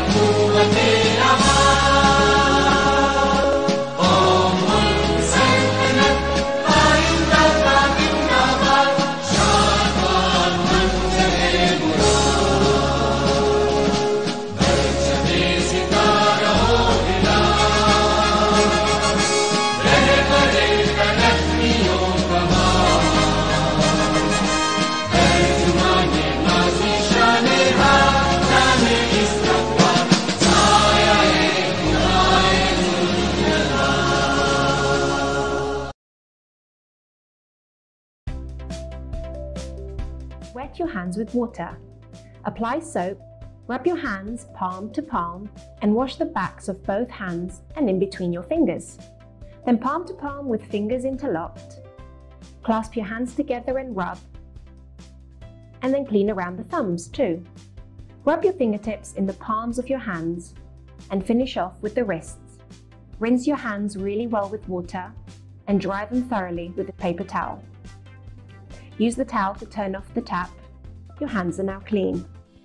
Wet your hands with water. Apply soap, rub your hands palm to palm and wash the backs of both hands and in between your fingers. Then palm to palm with fingers interlocked. Clasp your hands together and rub. And then clean around the thumbs too. Rub your fingertips in the palms of your hands and finish off with the wrists. Rinse your hands really well with water and dry them thoroughly with a paper towel. Use the towel to turn off the tap. Your hands are now clean.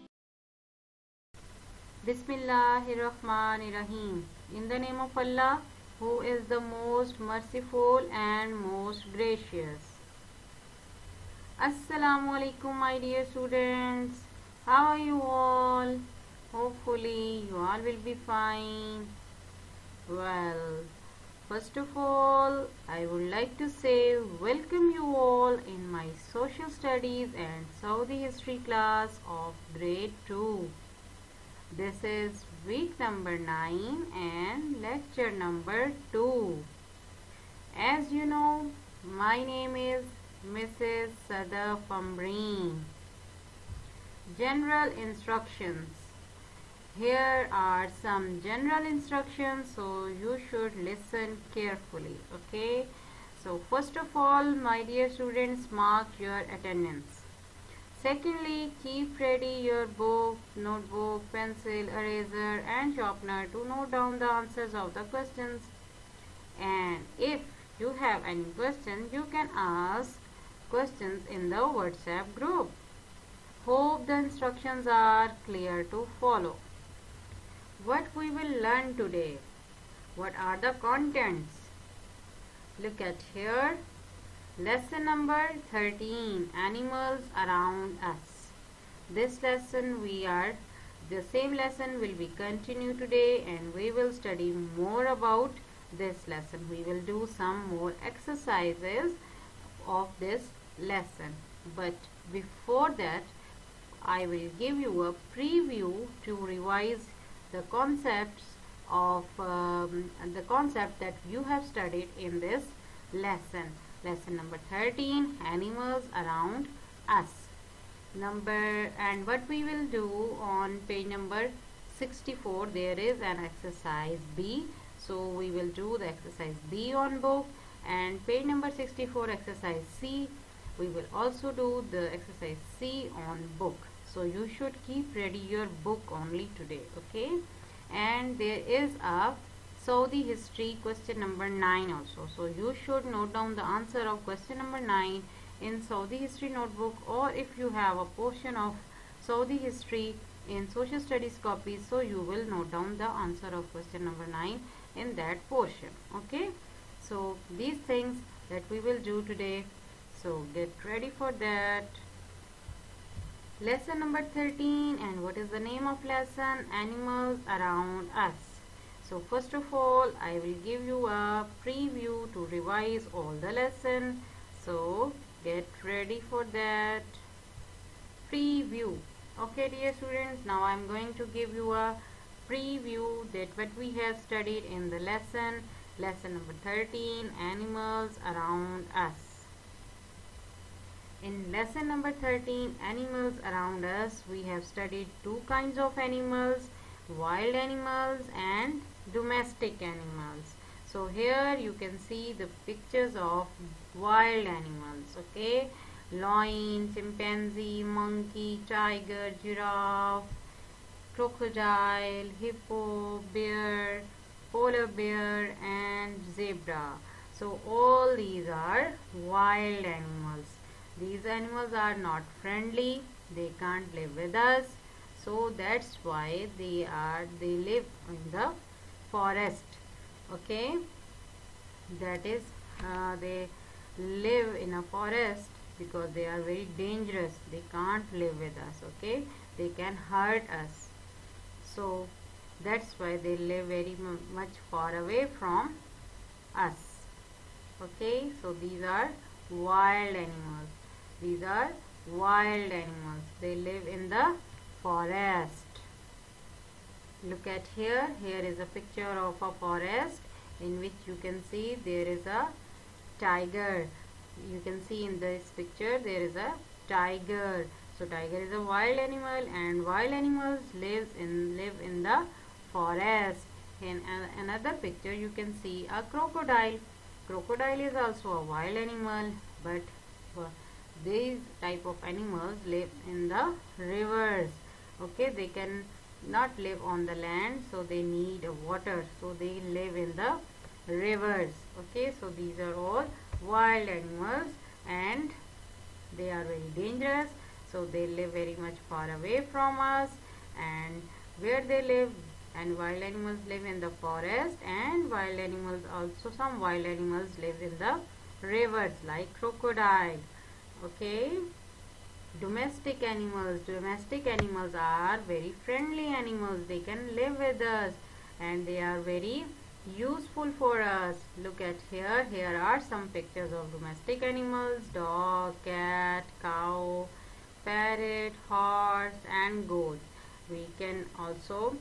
Bismillahirrahmanirrahim. In the name of Allah, who is the most merciful and most gracious. Assalamu alaikum, my dear students. How are you all? Hopefully you all will be fine. Well, first of all, I would like to say welcome you all in my social studies and Saudi history class of grade 2. This is week number 9 and lecture number 2. As you know, my name is Mrs. Sadaf Amreen. General instructions. Here are some general instructions, so you should listen carefully. Okay, so first of all, my dear students, mark your attendance. Secondly, keep ready your book, notebook, pencil, eraser and sharpener to note down the answers of the questions. And if you have any questions, you can ask questions in the WhatsApp group. Hope the instructions are clear to follow. What we will learn today? What are the contents? Look at here. Lesson number 13, Animals Around Us. This lesson the same lesson will be continued today and we will study more about this lesson. We will do some more exercises of this lesson. But before that, I will give you a preview to revise the concepts of the concept that you have studied in this lesson. Lesson number 13, Animals Around Us. And what we will do on page number 64, there is an exercise B. So we will do the exercise B on book, and page number 64, exercise C. We will also do the exercise C on book. So you should keep ready your book only today, okay? And there is a Saudi history question number 9 also. So you should note down the answer of question number 9 in Saudi history notebook, or if you have a portion of Saudi history in social studies copy, so you will note down the answer of question number 9 in that portion, okay? So these things that we will do today, so get ready for that. Lesson number 13, and what is the name of lesson? Animals Around Us. So first of all, I will give you a preview to revise all the lesson. So get ready for that preview. Okay, dear students, now I am going to give you a preview that what we have studied in the lesson number 13, Animals Around Us. In lesson number 13, Animals Around Us, we have studied two kinds of animals, wild animals and domestic animals. So here you can see the pictures of wild animals, okay? Lion, chimpanzee, monkey, tiger, giraffe, crocodile, hippo, bear, polar bear and zebra. So all these are wild animals. These animals are not friendly, they can't live with us. So that's why they live in the forest. Okay, that is they live in a forest because they are very dangerous. They can't live with us. Okay, they can hurt us. So that's why they live very much far away from us. Okay, so these are wild animals. These are wild animals. They live in the forest. Look at here. Here is a picture of a forest in which you can see there is a tiger. You can see in this picture there is a tiger. So tiger is a wild animal, and wild animals live in the forest. In another picture you can see a crocodile. Crocodile is also a wild animal, but these type of animals live in the rivers. Okay, they can not live on the land, so they need water, so they live in the rivers. Okay, so these are all wild animals and they are very dangerous, so they live very much far away from us. And where they live, and wild animals live in the forest, and wild animals also, some wild animals live in the rivers like crocodile. Okay, domestic animals are very friendly animals. They can live with us and they are very useful for us. Look at here. Here are some pictures of domestic animals: dog, cat, cow, parrot, horse and goat. We can also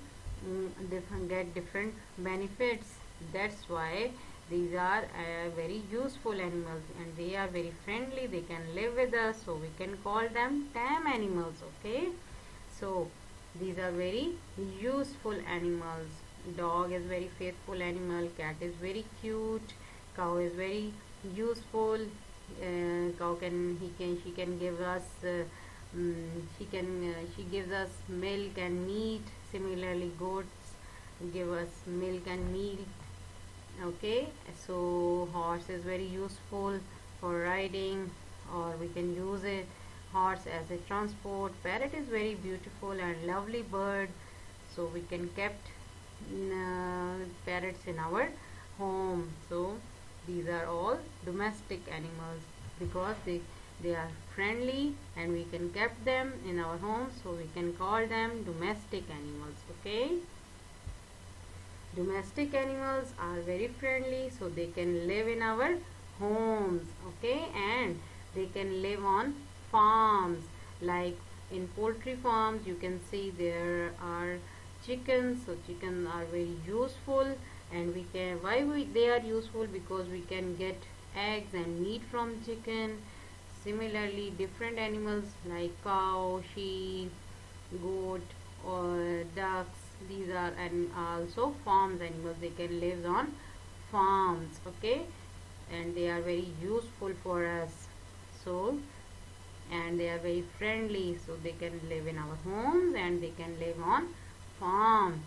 get different benefits. That's why these are very useful animals and they are very friendly. They can live with us, so we can call them tame animals. Okay, so these are very useful animals. Dog is very faithful animal, cat is very cute, cow is very useful. Cow she can give us she gives us milk and meat. Similarly, goats give us milk and meat. Okay, so horse is very useful for riding, or we can use it horse as a transport. Parrot is very beautiful and lovely bird, so we can kept parrots in our home. So these are all domestic animals because they are friendly and we can kept them in our home, so we can call them domestic animals. Okay, domestic animals are very friendly, so they can live in our homes. Okay, and they can live on farms. Like in poultry farms, you can see there are chickens. So chickens are very useful, and they are useful because we can get eggs and meat from chicken. Similarly, different animals like cow, sheep, goat or ducks, these are and also farms animals. They can live on farms. Okay, and they are very useful for us. So, and they are very friendly, so they can live in our homes and they can live on farms.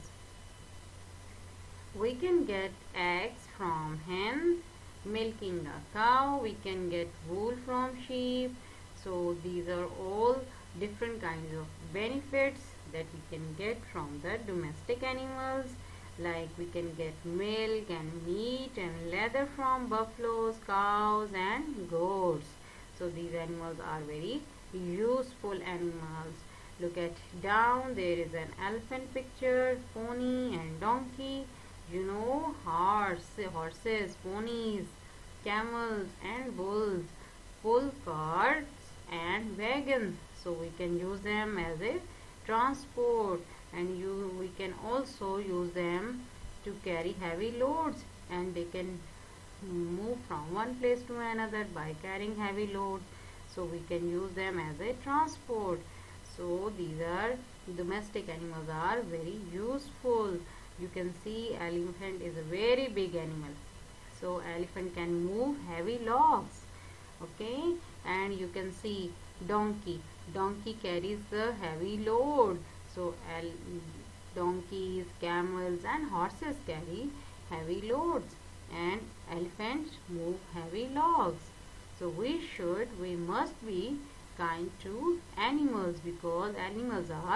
We can get eggs from hens, milking a cow. We can get wool from sheep. So these are all different kinds of benefits that we can get from the domestic animals. Like we can get milk and meat and leather from buffaloes, cows and goats. So these animals are very useful animals. Look at down, there is an elephant picture, pony and donkey. You know, horses, ponies, camels and bulls, pull carts and wagons. So we can use them as a transport, and we can also use them to carry heavy loads, and they can move from one place to another by carrying heavy loads. So we can use them as a transport. So these are domestic animals are very useful. You can see elephant is a very big animal. So elephant can move heavy logs. Okay, and you can see donkey. Donkey carries the heavy load. So donkeys, camels and horses carry heavy loads, and elephants move heavy logs. So we must be kind to animals because animals are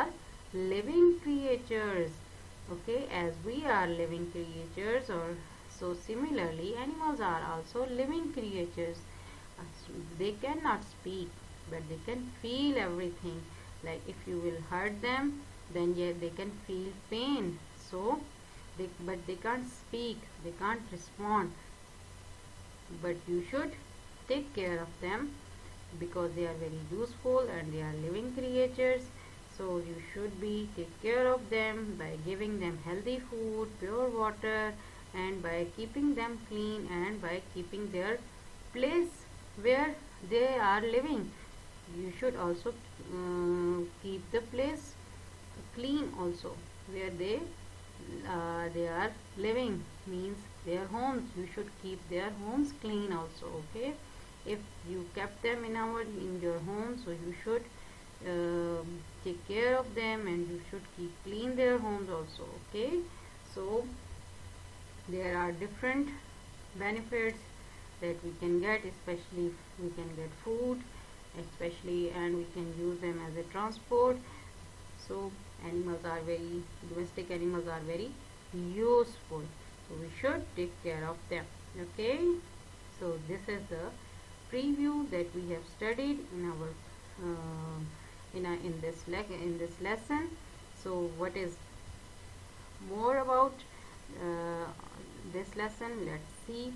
living creatures. Okay, as we are living creatures, or so similarly animals are also living creatures. They cannot speak, but they can feel everything. Like if you will hurt them, then yeah, they can feel pain. So but they can't speak, they can't respond. But you should take care of them because they are very useful and they are living creatures. So you should be take care of them by giving them healthy food, pure water, and by keeping them clean, and by keeping their place where they are living. You should also keep the place clean also where they are living, means their homes. You should keep their homes clean also. Okay, if you kept them in your home, so you should take care of them, and you should keep clean their homes also. Okay, so there are different benefits that we can get, especially if we can get food, especially, and we can use them as a transport. So domestic animals are very useful, so we should take care of them. Okay, so this is the preview that we have studied in our in this lesson. So what is more about this lesson? Let's see.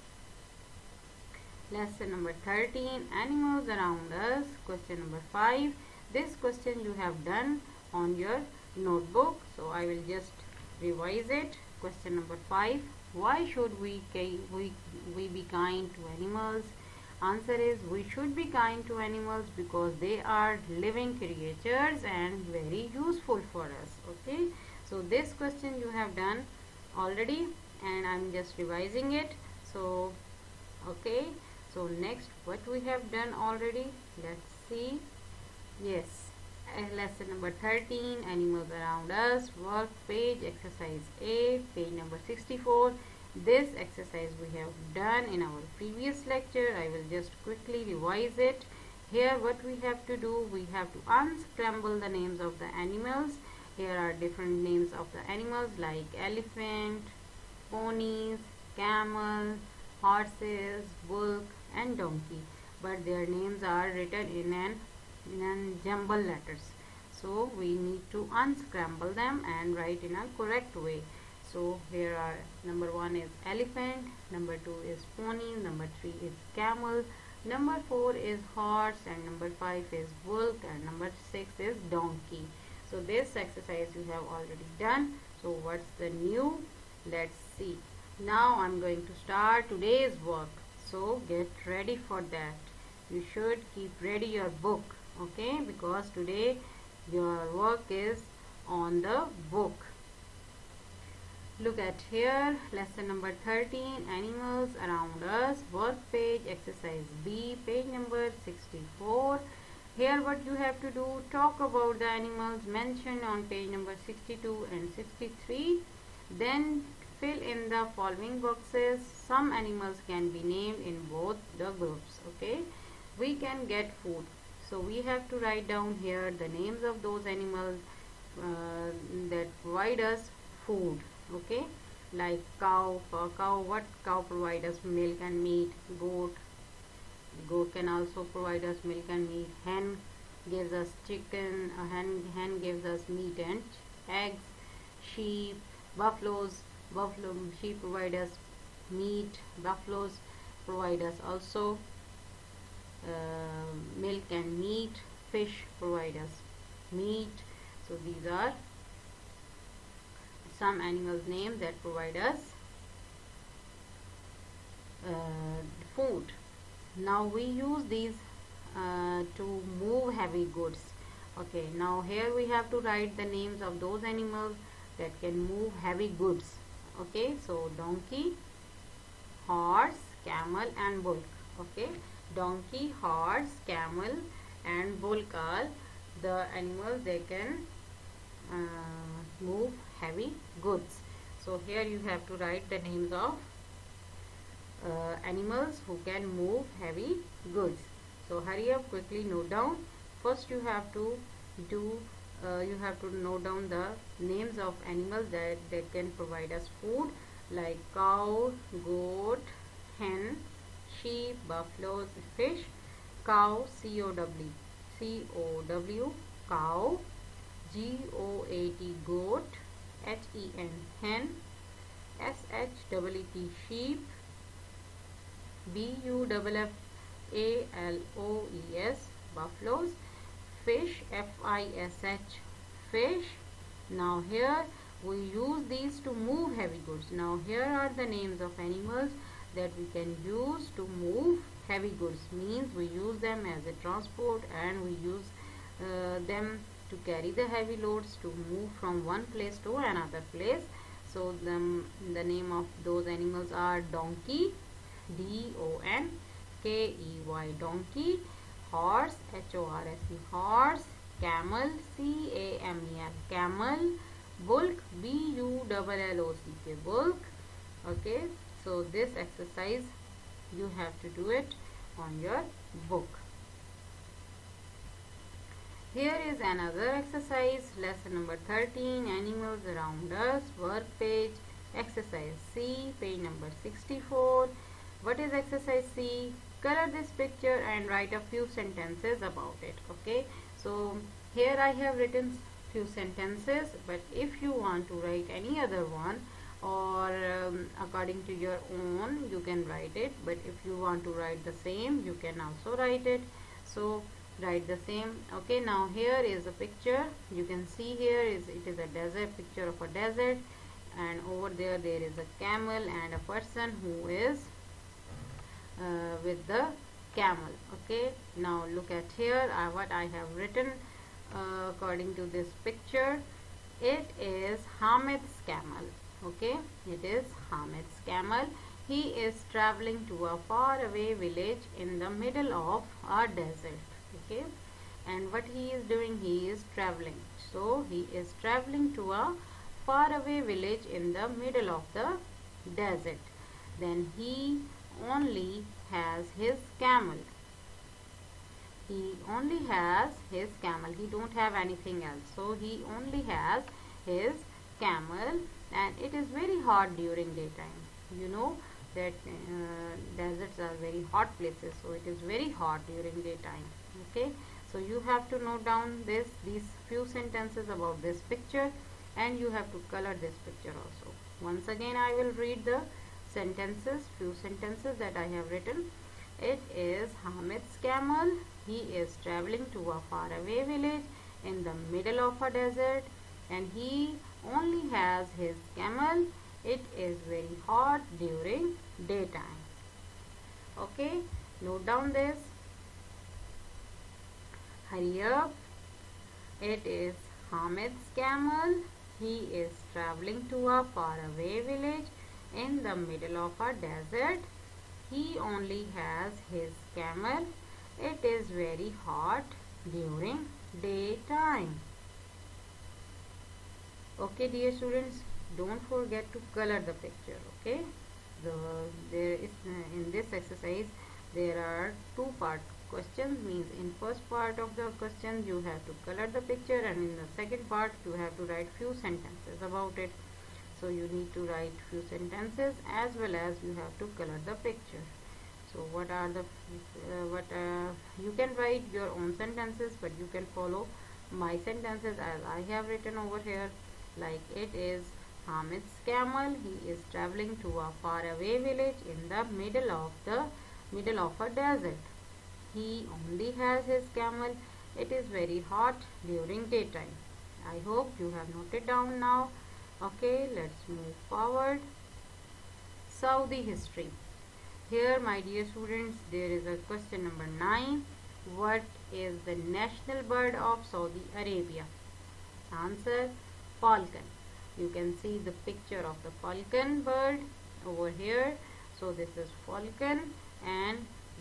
Lesson number 13, animals around us. Question number 5. This question you have done on your notebook, so I will just revise it. Question number 5. Why should we be kind to animals? Answer is, we should be kind to animals because they are living creatures and very useful for us. Okay, so this question you have done already, and I'm just revising it. So okay, so next, what we have done already, let's see. Yes, lesson number 13, animals around us, work page, exercise A, page number 64. This exercise we have done in our previous lecture. I will just quickly revise it. Here what we have to do, we have to unscramble the names of the animals. Here are different names of the animals like elephant, ponies, camel, horses, bull and donkey, but their names are written in jumble letters. So we need to unscramble them and write in a correct way. So here are, number 1 is elephant, number 2 is pony, number 3 is camel, number 4 is horse, and number 5 is bull, and number 6 is donkey. So this exercise you have already done. So what's the new? Let's see. Now I'm going to start today's work, so get ready for that. You should keep ready your book, okay, because today your work is on the book. Look at here, lesson number 13, animals around us, work page, exercise B, page number 64. Here what you have to do, talk about the animals mentioned on page number 62 and 63. Then fill in the following boxes. Some animals can be named in both the groups. Okay, we can get food, so we have to write down here the names of those animals that provide us food. Okay, like cow. For cow, what cow provides us milk and meat. Goat can also provide us milk and meat. Hen gives us chicken. A hen gives us meat and eggs. Sheep, sheep provide us meat. Buffaloes provide us also milk and meat. Fish provide us meat. So these are some animals names that provide us food. Now we use these to move heavy goods. Okay, now here we have to write the names of those animals that can move heavy goods. Okay, so donkey, horse, camel and bull. Okay, donkey, horse, camel and bull are the animals that can move heavy goods. So here you have to write the names of animals who can move heavy goods. So hurry up, quickly note down. First you have to do you have to note down the names of animals that can provide us food, like cow, goat, hen, sheep, buffalo, fish. Cow, C-O-W, cow. G-O-A-T, goat. H-E-N, hen. S-H-E-E-T, sheep. B-U-F-F-A-L-O-E-S, buffaloes. Fish, F-I-S-H, fish. Now here we use these to move heavy goods. Now here are the names of animals that we can use to move heavy goods. Means we use them as a transport, and we use them to carry the heavy loads to move from one place to another place. So the name of those animals are donkey, D-O-N-K-E-Y, donkey. Horse, H-O-R-S-E, horse. Camel, C-A-M-E-L, camel. Bullock, B-U-L-L-O-C-K, bullock. Okay, so this exercise you have to do it on your book. Here is another exercise, lesson number 13, animals around us, work page, exercise C, page number 64. What is exercise C? Color this picture and write a few sentences about it. Okay, so here I have written few sentences, but if you want to write any other one, or according to your own, you can write it. But if you want to write the same, you can also write it. So write the same. Okay, now here is a picture. You can see here it is a desert, picture of a desert, and over there is a camel and a person who is with the camel. Okay, now look at here what I have written according to this picture. It is Hamid's camel. Okay, it is Hamid's camel. He is traveling to a faraway village in the middle of a desert. Okay, and what he is doing, he is traveling. So he is traveling to a faraway village in the middle of the desert. Then he only has his camel. He only has his camel. He don't have anything else. So he only has his camel, and it is very hot during daytime. You know that deserts are very hot places, so it is very hot during daytime. Okay, so you have to note down these few sentences about this picture, and you have to color this picture also. Once again I will read the few sentences that I have written. It is Hamid's camel. He is traveling to a faraway village in the middle of a desert, and he only has his camel. It is very hot during daytime. Okay, note down this. Hurry up. It is Hamid's camel. He is traveling to a faraway village in the middle of a desert. He only has his camel. It is very hot during daytime. Okay, dear students, don't forget to color the picture. Okay, there is in this exercise there are two-part questions. Means in first part of the question you have to color the picture, and in the second part you have to write few sentences about it. So you need to write few sentences as well as you have to color the picture. So what are the you can write your own sentences, but you can follow my sentences as I have written over here. Like, it is Hamid's camel. He is traveling to a faraway village in the middle of a desert. He only has his camel. It is very hot during daytime. I hope you have noted down now. Okay, let's move forward. Saudi history. Here, my dear students, there is a question number 9. What is the national bird of Saudi Arabia? Answer, falcon. You can see the picture of the falcon bird over here. So this is falcon, and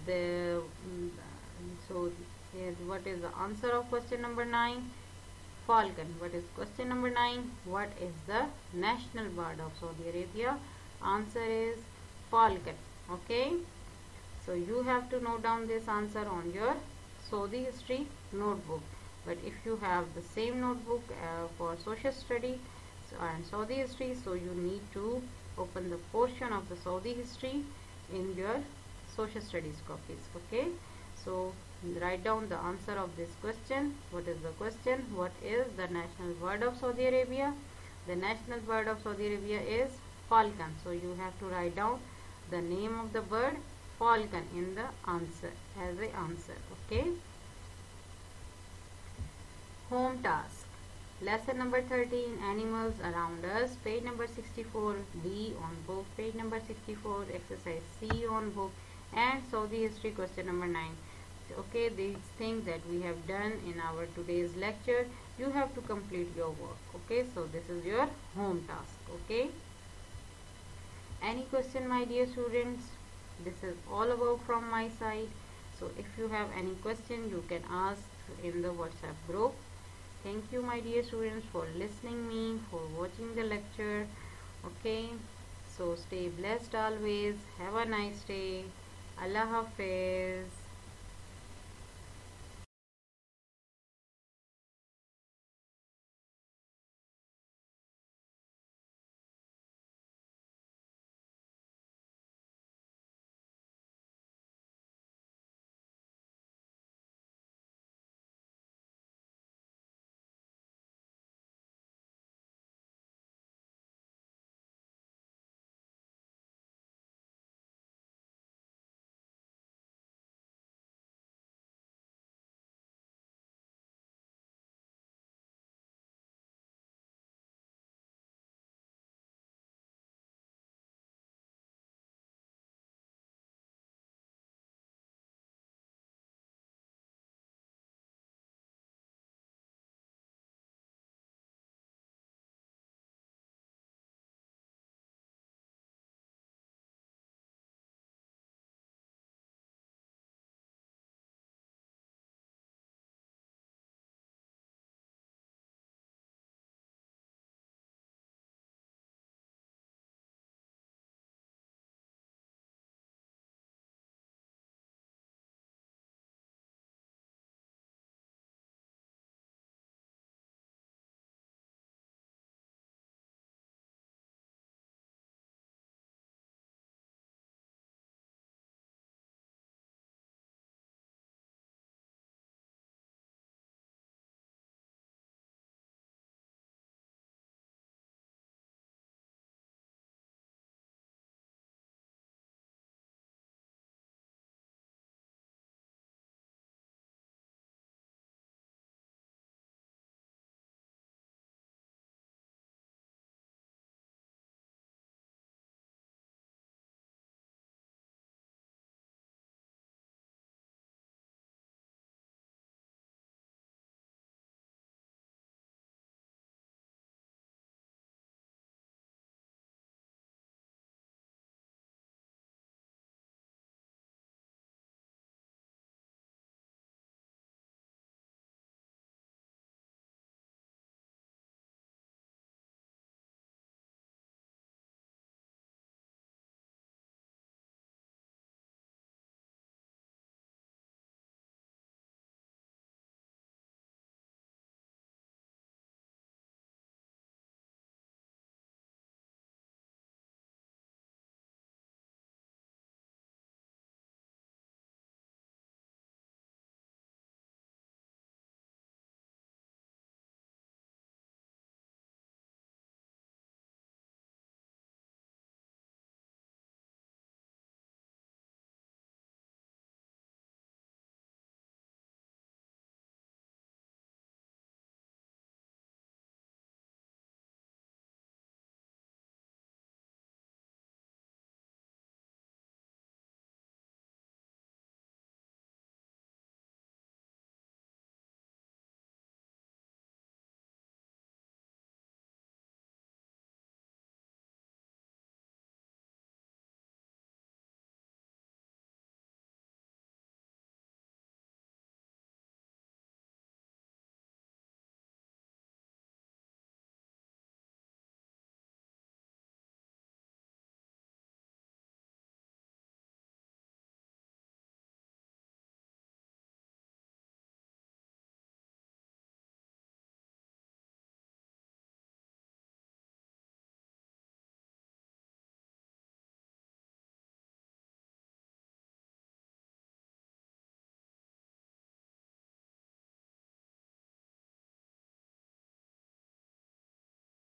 what is the answer of question number 9? Falcon. What is question number 9? What is the national bird of Saudi Arabia? Answer is falcon. Okay, so you have to note down this answer on your Saudi history notebook. But if you have the same notebook for social study and Saudi history, so you need to open the portion of the Saudi history in your social studies copies. Okay, so write down the answer of this question. What is the question? What is the national bird of Saudi Arabia? The national bird of Saudi Arabia is falcon. So you have to write down the name of the bird falcon in the answer as a answer. Okay, home task. Lesson number 13, animals around us, page number 64, D on book, page number 64, exercise C on book, and Saudi history question number 9. Okay, these things that we have done in our today's lecture, you have to complete your work. Okay, so this is your home task. Okay, any question, my dear students? This is all about from my side. So if you have any question, you can ask in the WhatsApp group. Thank you, my dear students, for listening me, for watching the lecture. Okay, so stay blessed always. Have a nice day. Allah Hafiz.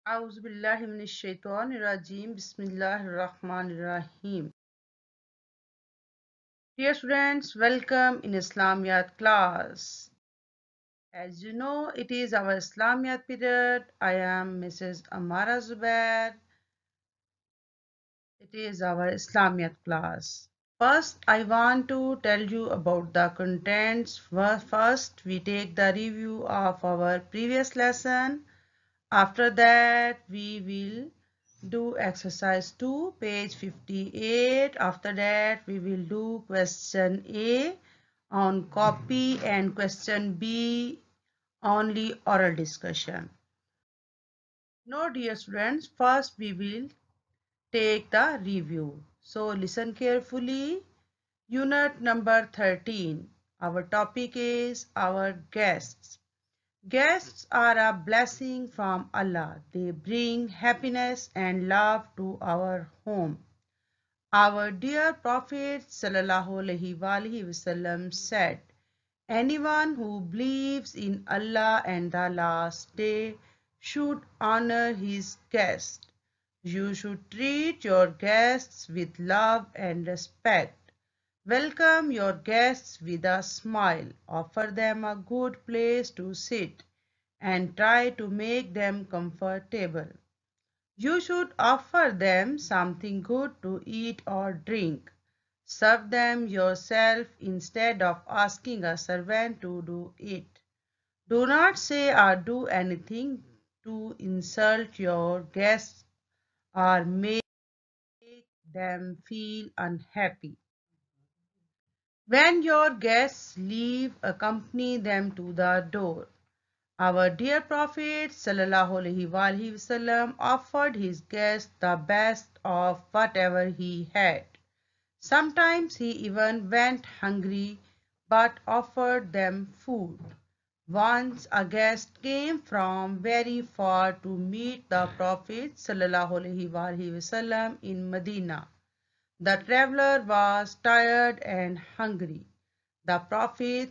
A'udhu billahi minash shaitanir rajim. Bismillahir rahmanir rahim. Dear students, welcome in Islamiyat class. As you know, it is our Islamiyat period. I am Mrs. Amara Zubair. It is our Islamiyat class. First, I want to tell you about the contents. First, we take the review of our previous lesson. After that, we will do exercise 2, page 58. After that, we will do question A on copy and question B only oral discussion. Now, dear students, first we will take the review. So, listen carefully. Unit number 13. Our topic is our guests. Guests are a blessing from Allah. They bring happiness and love to our home. Our dear Prophet ﷺ said, anyone who believes in Allah and the last day should honor his guests. You should treat your guests with love and respect. Welcome your guests with a smile. Offer them a good place to sit and try to make them comfortable. You should offer them something good to eat or drink. Serve them yourself instead of asking a servant to do it. Do not say or do anything to insult your guests or make them feel unhappy. When your guests leave, accompany them to the door. Our dear Prophet ﷺ offered his guests the best of whatever he had. Sometimes he even went hungry but offered them food. Once a guest came from very far to meet the Prophet ﷺ in Medina. The traveler was tired and hungry. The Prophet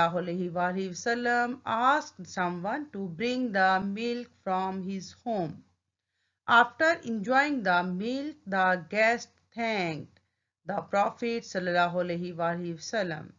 ﷺ asked someone to bring the milk from his home. After enjoying the milk, the guest thanked the Prophet ﷺ.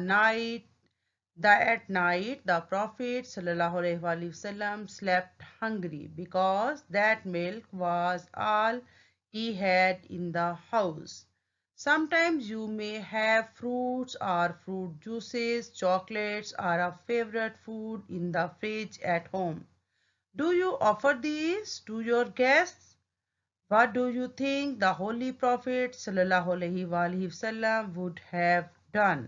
At night, the Prophet ﷺ slept hungry because that milk was all he had in the house. Sometimes you may have fruits or fruit juices, chocolates, or a favorite food in the fridge at home. Do you offer these to your guests? What do you think the Holy Prophet ﷺ would have done?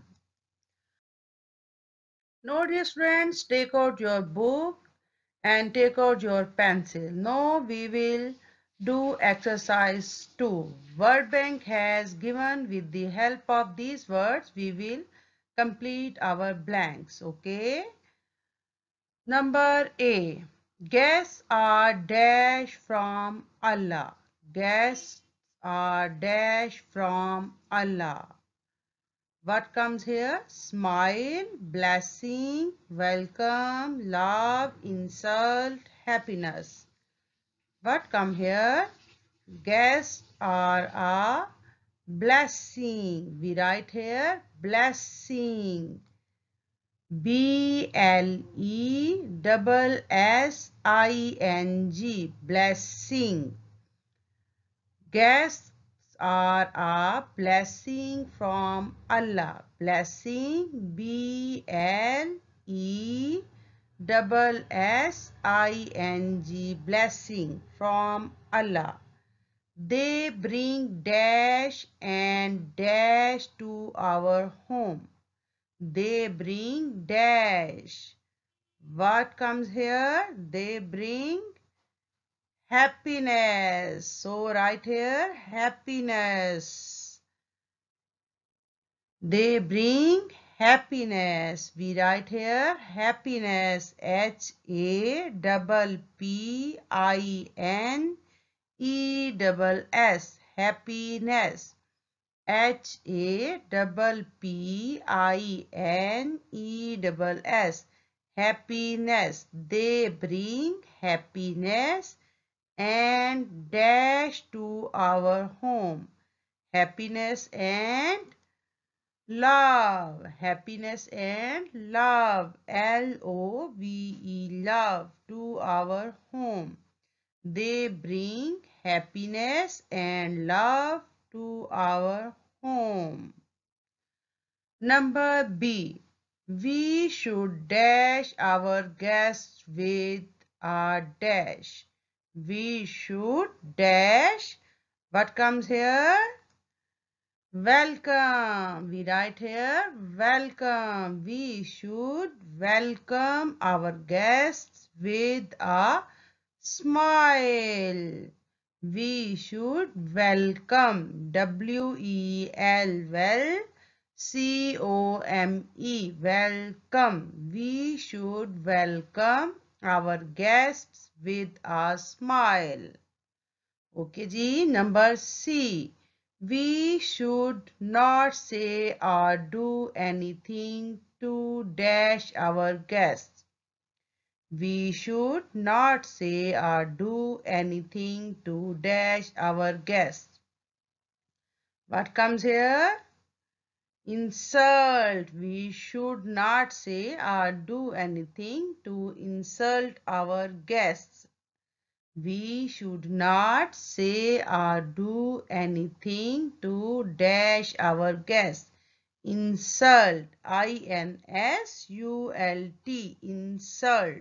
Now, dear students, take out your book and take out your pencil. Now we will do exercise 2. Word bank has given, with the help of these words we will complete our blanks. Okay. Number A. Guests are dash from Allah. Guests are dash from Allah. What comes here? Smile, blessing, welcome, love, insult, happiness. What come here? Guests are a blessing. We write here blessing. BLESSING. Blessing. Guests are a blessing from Allah. Blessing, BLESSING, blessing from Allah. They bring dash and dash to our home. They bring dash. What comes here? They bring happiness. So right here, happiness. They bring happiness. We write here happiness. HAPPINESS. Happiness. HAPPINESS. Happiness. They bring happiness and dash to our home. Happiness and love. Happiness and love. L-O-V-E, love, to our home. They bring happiness and love to our home. Number B. We should dash our guests with a dash. We should dash. What comes here? Welcome. We write here welcome. We should welcome our guests with a smile. We should welcome. W-E-L, well. C-O-M-E, welcome. We should welcome our guests with a smile. Okay ji. Number C. We should not say or do anything to dash our guests. We should not say or do anything to dash our guests. What comes here? Insult. We should not say or do anything to insult our guests. We should not say or do anything to dash our guests. Insult. I-N-S-U-L-T. Insult.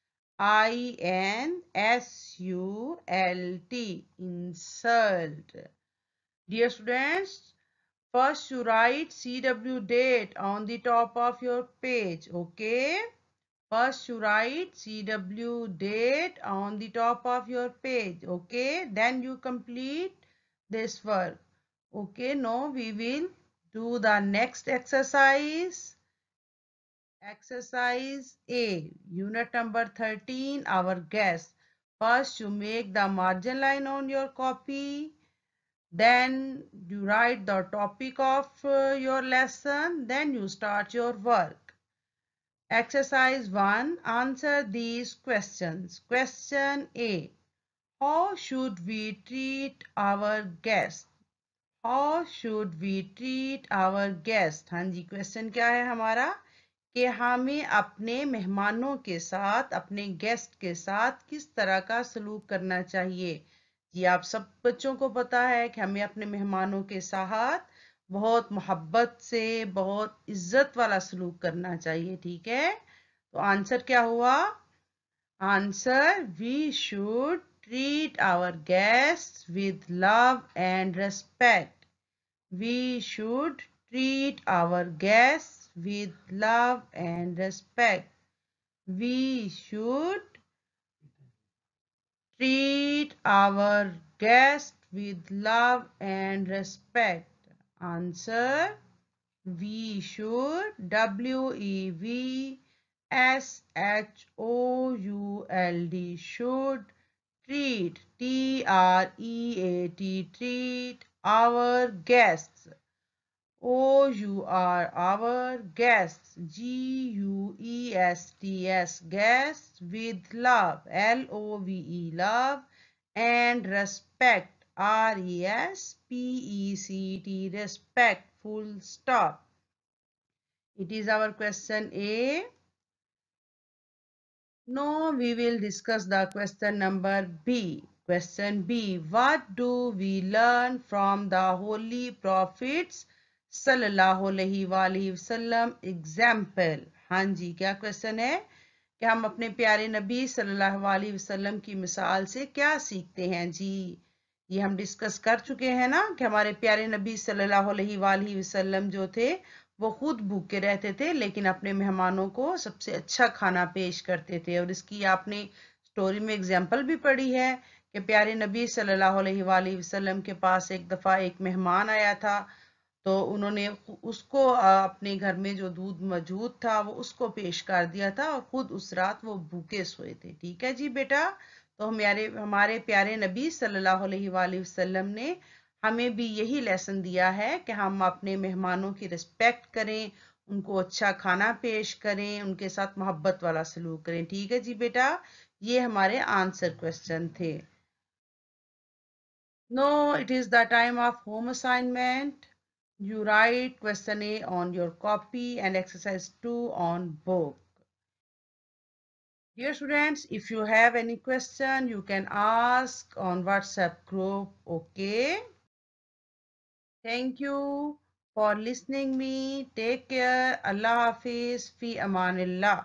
I-N-S-U-L-T. Insult. Dear students, first you write CW date on the top of your page. Okay. First you write CW date on the top of your page. Okay. Then you complete this work. Okay. Now we will do the next exercise. Exercise A. Unit number 13. Our guess. First you make the margin line on your copy. Then you write the topic of your lesson. Then you start your work. Exercise 1. Answer these questions. Question A. How should we treat our guest? How should we treat our guest? हाँ जी, question क्या है हमारा कि हमें अपने मेहमानों के साथ, अपने गेस्ट के साथ किस तरह का सलूक करना चाहिए। ये आप सब बच्चों को पता है कि हमें अपने मेहमानों के साथ बहुत मोहब्बत से, बहुत इज्जत वाला सलूक करना चाहिए। ठीक है, तो आंसर क्या हुआ? Answer, we should treat our guests with love and respect. We should treat our guests with love and respect. We should treat our guests with love and respect. Answer, we should. W-E-V-S-H-O-U-L-D, should. Treat, T-R-E-A-T, treat our guests. O-U-R, our guests. G-U-E-S-T-S, guests, with love, L-O-V-E, love, and respect, R-E-S-P-E-C-T, respect, full stop. It is our question A. Now we will discuss the question number B. Question B. What do we learn from the Holy Prophets सल्लल्लाहु अलैहि वसल्लम example? हाँ जी, क्या question है कि हम अपने प्यारे नबी सल्लल्लाहु अलैहि वसल्लम की मिसाल से क्या सीखते हैं? जी, ये हम डिस्कस कर चुके हैं ना कि हमारे प्यारे नबी सल्लल्लाहु अलैहि वसल्लम जो थे वो खुद भूखे रहते थे लेकिन अपने मेहमानों को सबसे अच्छा खाना पेश करते थे। और इसकी आपने स्टोरी में एग्जाम्पल भी पढ़ी है कि प्यारे नबी सल्लल्लाहु अलैहि वसल्लम के पास एक दफ़ा एक मेहमान आया था, तो उन्होंने उसको अपने घर में जो दूध मौजूद था वो उसको पेश कर दिया था और खुद उस रात वो भूखे सोए थे। ठीक है जी बेटा, तो हमारे प्यारे नबी सल्लल्लाहु अलैहि वसल्लम ने हमें भी यही लेसन दिया है कि हम अपने मेहमानों की रिस्पेक्ट करें, उनको अच्छा खाना पेश करें, उनके साथ मोहब्बत वाला सलूक करें। ठीक है जी बेटा, ये हमारे आंसर क्वेश्चन थे। No, it is the time of home assignment. You write question A on your copy and exercise 2 on book. Dear students, if you have any question, you can ask on WhatsApp group, okay? Thank you for listening me. Take care. Allah Hafiz. Fi Amanillah.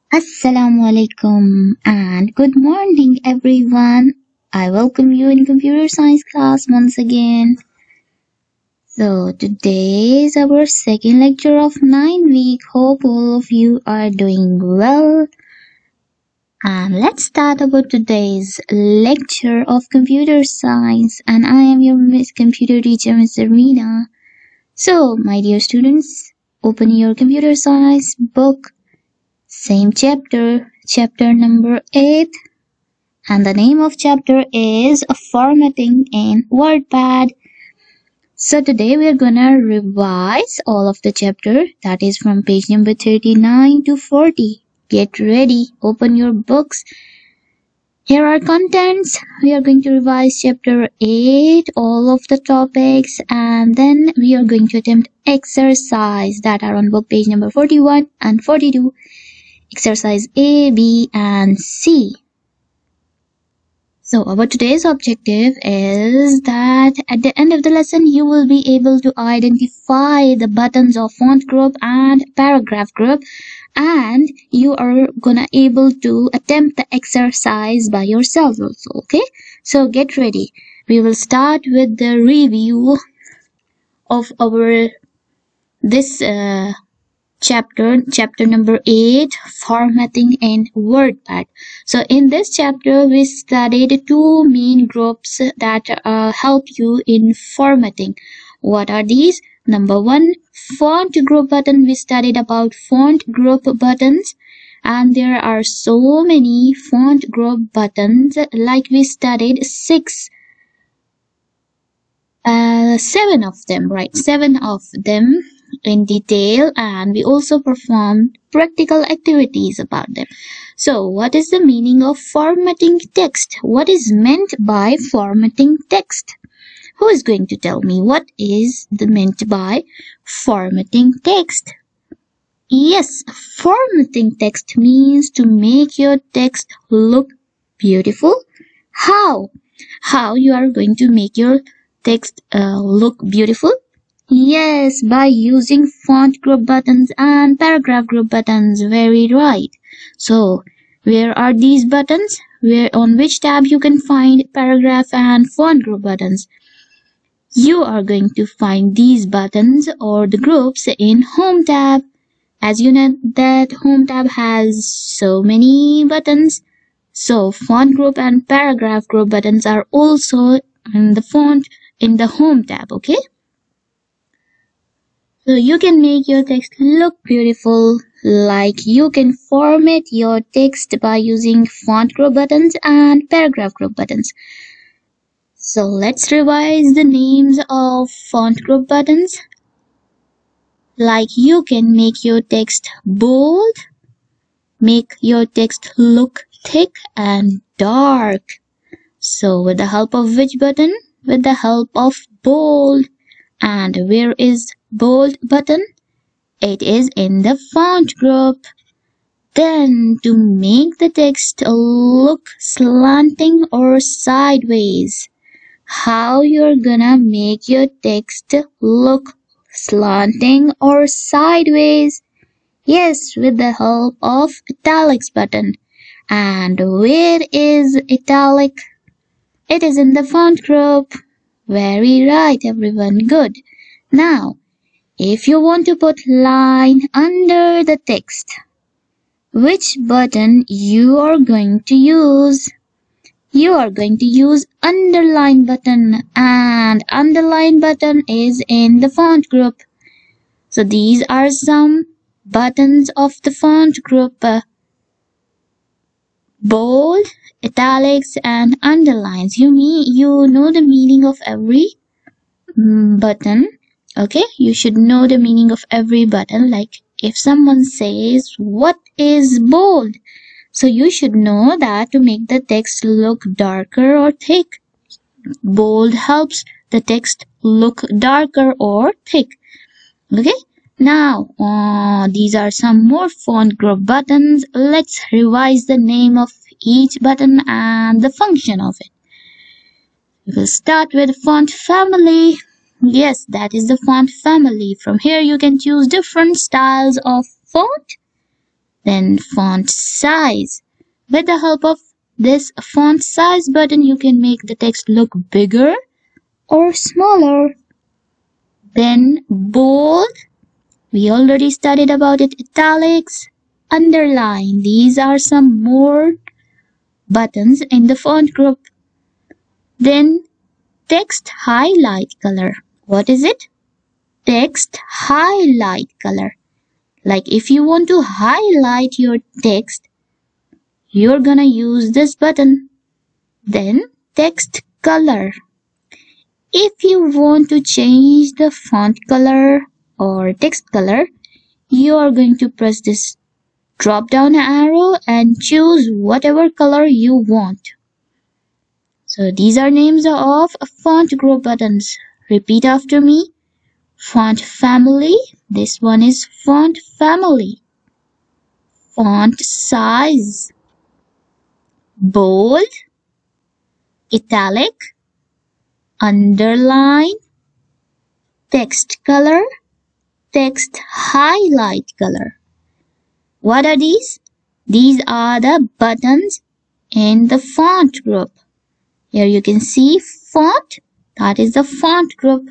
Assalamu alaikum and good morning everyone. I welcome you in computer science class once again. So today is our second lecture of 9 week. Hope all of you are doing well. And let's start about today's lecture of computer science, and I am your computer teacher, Ms. Arena. So my dear students, open your computer science book. Same chapter, chapter number 8, and the name of chapter is Formatting in WordPad. So today we are gonna revise all of the chapter, that is from page number 39 to 40. Get ready, open your books. Here are contents. We are going to revise chapter 8, all of the topics, and then we are going to attempt exercise that are on book page number 41 and 42. Exercise A, B, and C. So our today's objective is that at the end of the lesson you will be able to identify the buttons of font group and paragraph group, and you are gonna able to attempt the exercise by yourself also. Okay, so get ready. We will start with the review of our this chapter number 8, formatting in WordPad. So in this chapter we studied two main groups that help you in formatting. What are these? Number one, font group button. We studied about font group buttons, and there are so many font group buttons, like we studied seven of them, right? 7 of them in detail, and we also performed practical activities about them. So what is the meaning of formatting text? What is meant by formatting text? Who is going to tell me what is meant by formatting text? Yes, formatting text means to make your text look beautiful. How you are going to make your text look beautiful? Yes, by using font group buttons and paragraph group buttons. Very right. So, where are these buttons? On which tab you can find paragraph and font group buttons? You are going to find these buttons or the groups in Home tab. As you know that Home tab has so many buttons. So, font group and paragraph group buttons are also in the Home tab, okay? So you can make your text look beautiful, like you can format your text by using font group buttons and paragraph group buttons. So let's revise the names of font group buttons. Like you can make your text bold, make your text look thick and dark. So with the help of which button? With the help of bold. And where is bold button? It is in the font group. Then to make the text look slanting or sideways, how you're gonna make your text look slanting or sideways? Yes, with the help of italics button. And where is italic? It is in the font group. Very right, everyone. Good. Now, if you want to put line under the text, which button you are going to use? You are going to use underline button, and underline button is in the font group. So these are some buttons of the font group. Bold, italics, and underlines. You know the meaning of every button. Okay, you should know the meaning of every button. Like if someone says, what is bold? So you should know that to make the text look darker or thick. Bold helps the text look darker or thick. Okay, now these are some more font group buttons. Let's revise the name of each button and the function of it. We'll start with font family. Yes, that is the font family. From here you can choose different styles of font. Then font size. With the help of this font size button, you can make the text look bigger or smaller. Then bold. We already studied about it. Italics, underline. These are some more buttons in the font group. Then text highlight color. What is it? Text highlight color. Like if you want to highlight your text, you're gonna use this button. Then text color. If you want to change the font color or text color, you are going to press this drop down arrow and choose whatever color you want. So these are names of font group buttons. Repeat after me. Font family. This one is font family. Font size. Bold. Italic. Underline. Text color. Text highlight color. What are these? These are the buttons in the font group. Here you can see font. That is the font group.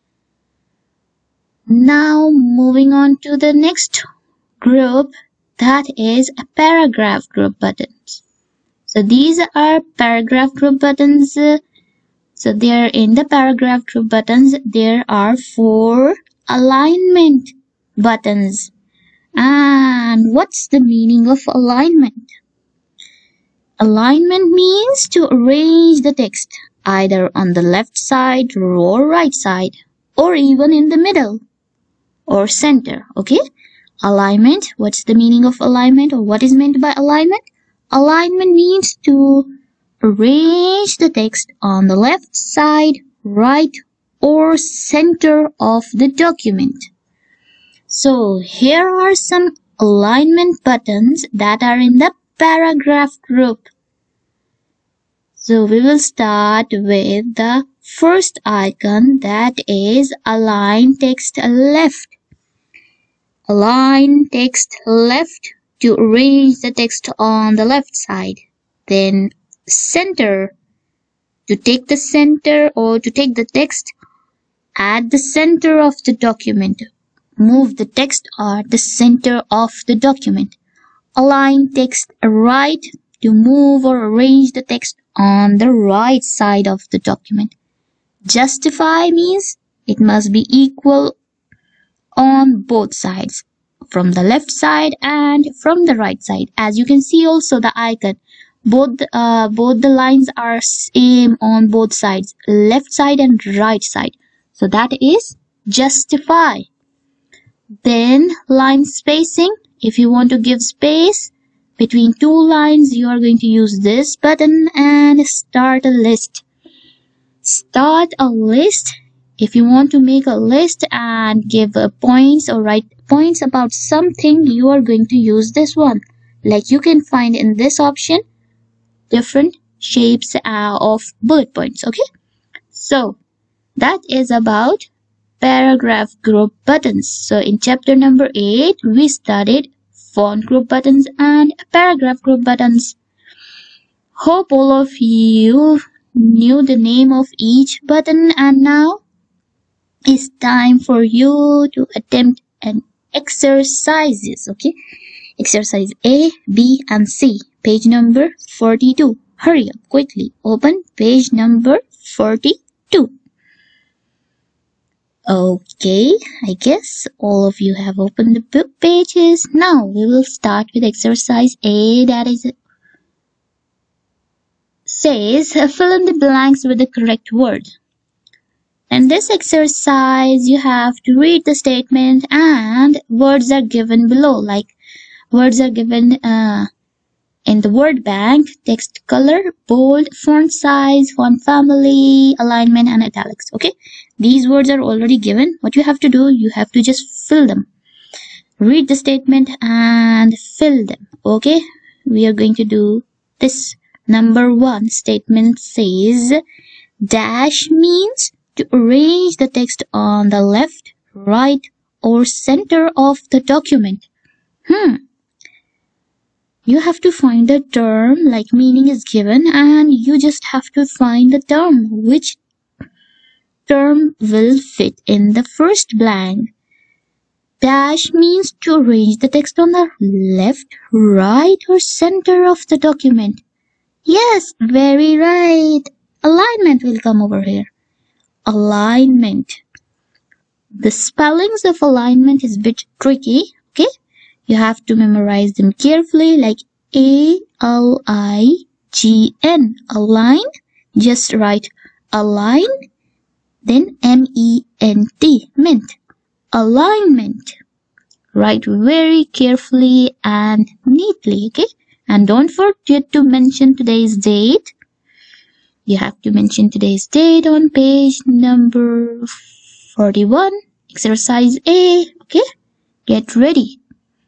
Now moving on to the next group, that is a paragraph group buttons. So these are paragraph group buttons. So there in the paragraph group buttons, there are 4 alignment buttons. And what's the meaning of alignment? Alignment means to arrange the text either on the left side or right side, or even in the middle or center. Okay? Alignment. What's the meaning of alignment, or what is meant by alignment? Alignment means to arrange the text on the left side, right, or center of the document. So here are some alignment buttons that are in the paragraph group. So we will start with the first icon, that is align text left. Align text left to arrange the text on the left side. Then center, to take the center or to take the text at the center of the document. Move the text at the center of the document. Align text right, to move or arrange the text on the right side of the document. Justify means it must be equal on both sides, from the left side and from the right side. As you can see also the icon, both the lines are same on both sides, left side and right side. So that is justify. Then line spacing. If you want to give space between 2 lines, you are going to use this button. And start a list. Start a list. If you want to make a list and give points or write points about something, you are going to use this one. Like you can find in this option different shapes of bullet points. Okay, so that is about paragraph group buttons. So in chapter number 8, we studied font group buttons and paragraph group buttons. Hope all of you knew the name of each button, and now it's time for you to attempt an exercises. Okay, exercise A, B, and C. Page number 42. Hurry up, quickly. Open page number 42. Okay, I guess all of you have opened the book pages. Now we will start with exercise A, that is says fill in the blanks with the correct word. In this exercise, you have to read the statement and words are given below. Like words are given in the word bank: text color, bold, font size, font family, alignment, and italics. Okay, these words are already given. What you have to do, you have to just fill them. Read the statement and fill them. Okay, we are going to do this. Number 1 statement says dash means to arrange the text on the left, right, or center of the document. you have to find the term, like meaning is given, and you just have to find the term. Which term will fit in the first blank? Dash means to arrange the text on the left, right, or center of the document. Yes, very right. Alignment will come over here. Alignment. The spellings of alignment is a bit tricky, okay? You have to memorize them carefully, like A-L-I-G-N. Align. Just write align, then M-E-N-T. Mint. Alignment. Write very carefully and neatly, okay? And don't forget to mention today's date. You have to mention today's date on page number 41, exercise A, okay? Get ready.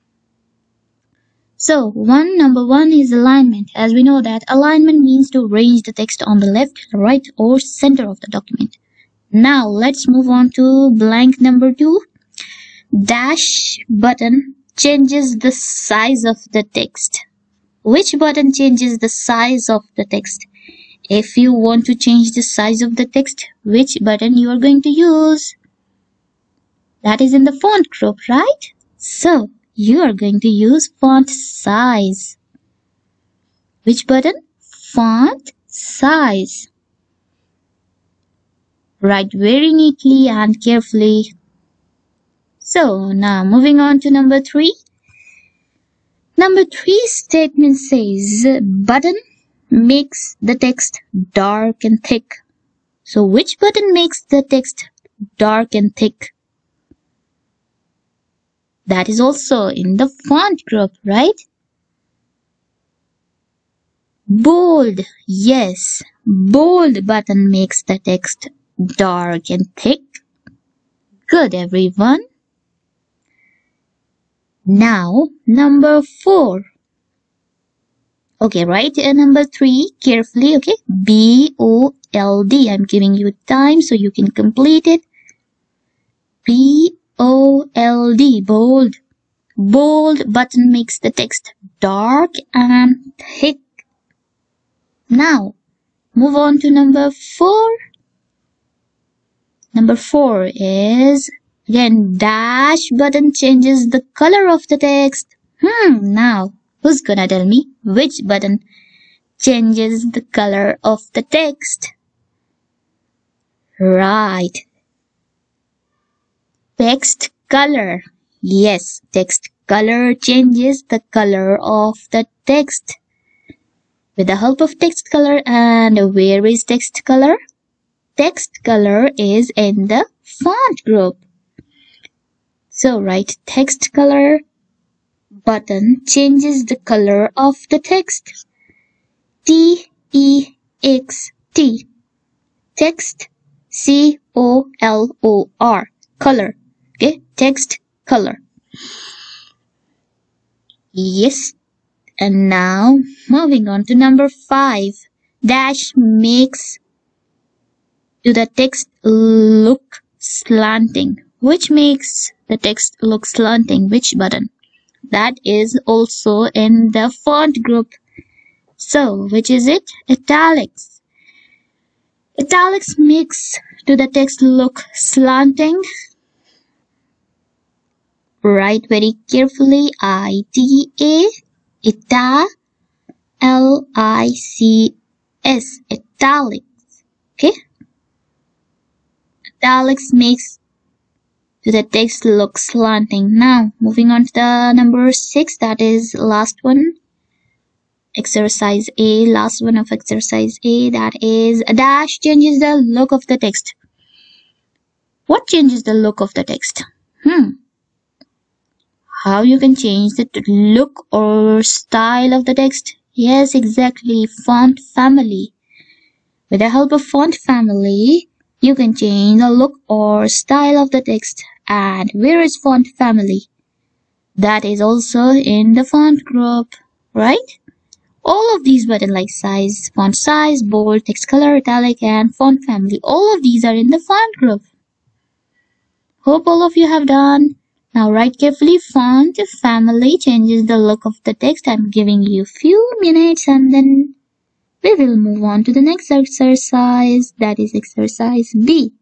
So, number one is alignment. As we know that alignment means to arrange the text on the left, right, or center of the document. Now, let's move on to blank number 2. Dash button changes the size of the text. Which button changes the size of the text? If you want to change the size of the text, which button you are going to use? That is in the font group, right? So, you are going to use font size. Which button? Font size. Write very neatly and carefully. So, now moving on to number 3. Number 3 statement says, button makes the text dark and thick. So, which button makes the text dark and thick? That is also in the font group, right? Bold. Yes, bold button makes the text dark and thick. Good, everyone. Now, number 4. Okay, write number 3 carefully, okay? B-O-L-D. I'm giving you time so you can complete it. B-O-L-D, bold. Bold button makes the text dark and thick. Now, move on to number 4. Number 4 is, again, dash button changes the color of the text. Now, who's gonna tell me which button changes the color of the text? Right. Text color. Yes, text color changes the color of the text. With the help of text color, and where is text color? Text color is in the font group. So write text color. Button changes the color of the text. T-E-X-T. Text. C-O-L-O-R. Color. Okay, text color. Yes. And now, moving on to number 5. Dash makes to the text look slanting. Which makes the text look slanting? Which button? That is also in the font group. So, which is it? Italics. Italics makes to the text look slanting. Write very carefully. I-T-A, Ita, L-I-C-S, italics. Okay? Italics makes to the text look slanting. Now, moving on to the number 6, that is last one. Exercise A, last one of exercise A, that is a dash changes the look of the text. What changes the look of the text? How you can change the look or style of the text? Yes, exactly, font family. With the help of font family, you can change the look or style of the text. And where is font family? That is also in the font group, right? All of these buttons like size, font size, bold, text color, italic, and font family, all of these are in the font group. Hope all of you have done Now write carefully. Font family changes the look of the text. I'm giving you few minutes and then we will move on to the next exercise, that is exercise B.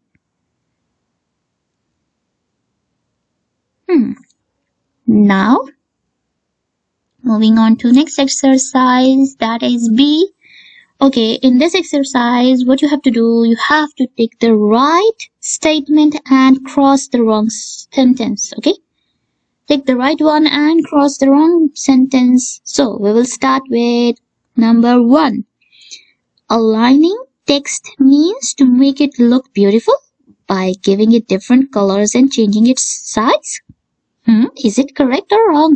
Now, moving on to next exercise, that is B. Okay, in this exercise, what you have to do, you have to take the right statement and cross the wrong sentence, okay? Take the right one and cross the wrong sentence. So, we will start with number 1. Aligning text means to make it look beautiful by giving it different colors and changing its size. Is it correct or wrong?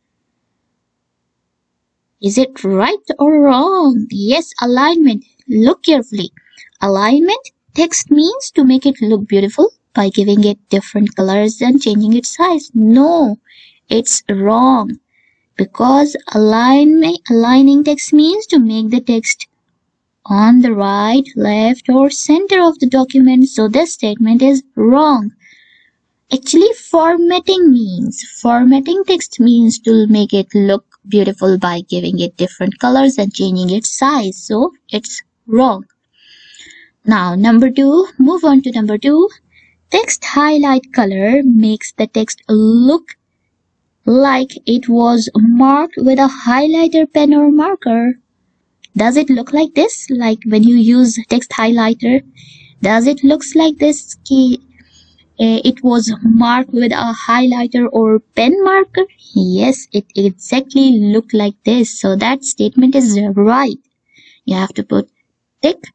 Is it right or wrong? Yes, alignment. Look carefully. Alignment text means to make it look beautiful by giving it different colors and changing its size. No, it's wrong. Because aligning text means to make the text on the right, left, or center of the document. So this statement is wrong. Actually, formatting text means to make it look beautiful by giving it different colors and changing its size. So it's wrong. Now number 2, move on to number 2. Text highlight color makes the text look like it was marked with a highlighter pen or marker. Does it look like this? Like when you use text highlighter, does it looks like this? It was marked with a highlighter or pen marker? Yes, it exactly looked like this. So that statement is right. You have to put tick.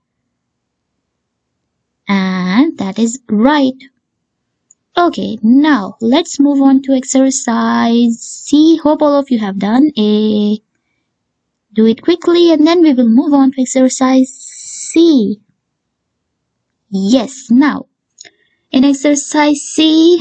And that is right. Okay, now let's move on to exercise C. Hope all of you have done a. Do it quickly and then we will move on to exercise C. Yes, now in exercise C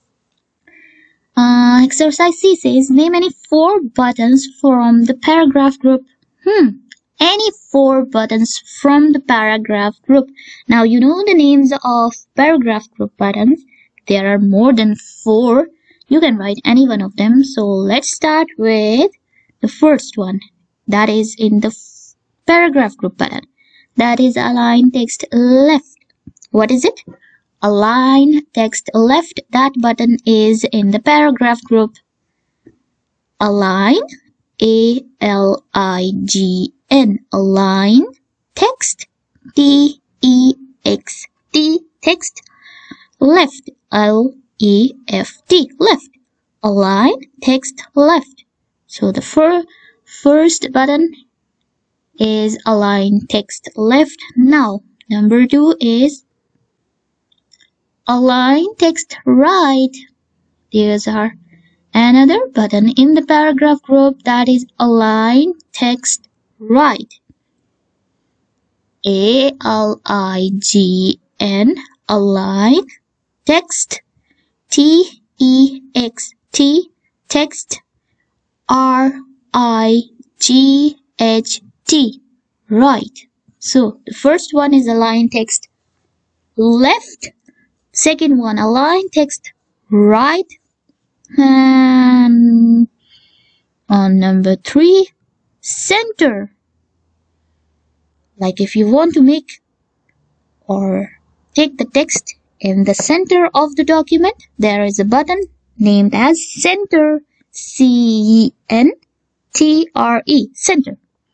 says name any 4 buttons from the paragraph group. Any 4 buttons from the paragraph group. Now you know the names of paragraph group buttons. There are more than 4. You can write any one of them. So let's start with the first one. That is in the paragraph group button. That is align text left. What is it? Align text left. That button is in the paragraph group. Align, A-L-I-G-N, align text, T-E-X-T, text, left, L-E-F-T, left, align text left. So the first button is align text left. Now number 2 is align text right. These are another button in the paragraph group, that is align text right. A-L-I-G-N, align text, T-E-X-T, text, R-I-G-H-T, right. So the first one is align text left. Second one, align text right. And on number 3, center. Like if you want to make or take the text in the center of the document, there is a button named as center, C-E-N-T-R-E, center.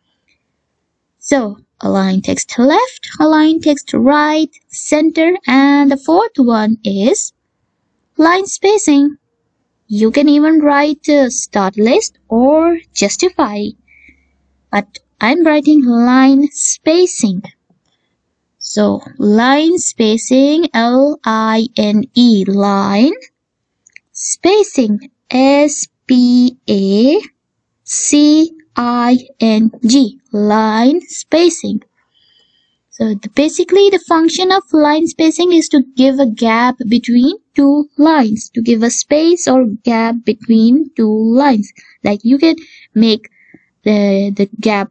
So align text left, align text right, center, and the fourth one is line spacing. You can even write start list or justify, but I'm writing line spacing. So line spacing, L-I-N-E, line spacing, S-P-A-C-I-N-G, line spacing. So basically the function of line spacing is to give a gap between 2 lines, to give a space or gap between 2 lines. Like you can make the gap,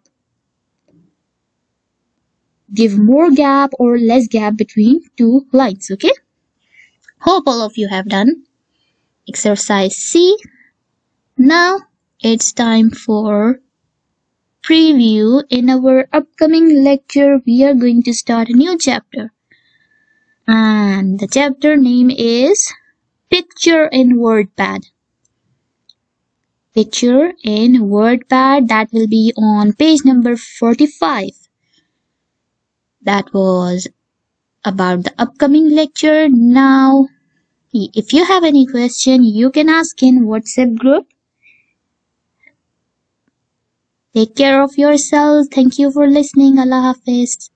give more gap or less gap between 2 lines, okay? Hope all of you have done. exercise C. Now it's time for preview. In our upcoming lecture, we are going to start a new chapter. And the chapter name is Picture in WordPad. Picture in WordPad, that will be on page number 45. That was about the upcoming lecture. Now, if you have any question, you can ask in WhatsApp group. Take care of yourself. Thank you for listening. Allah Hafiz.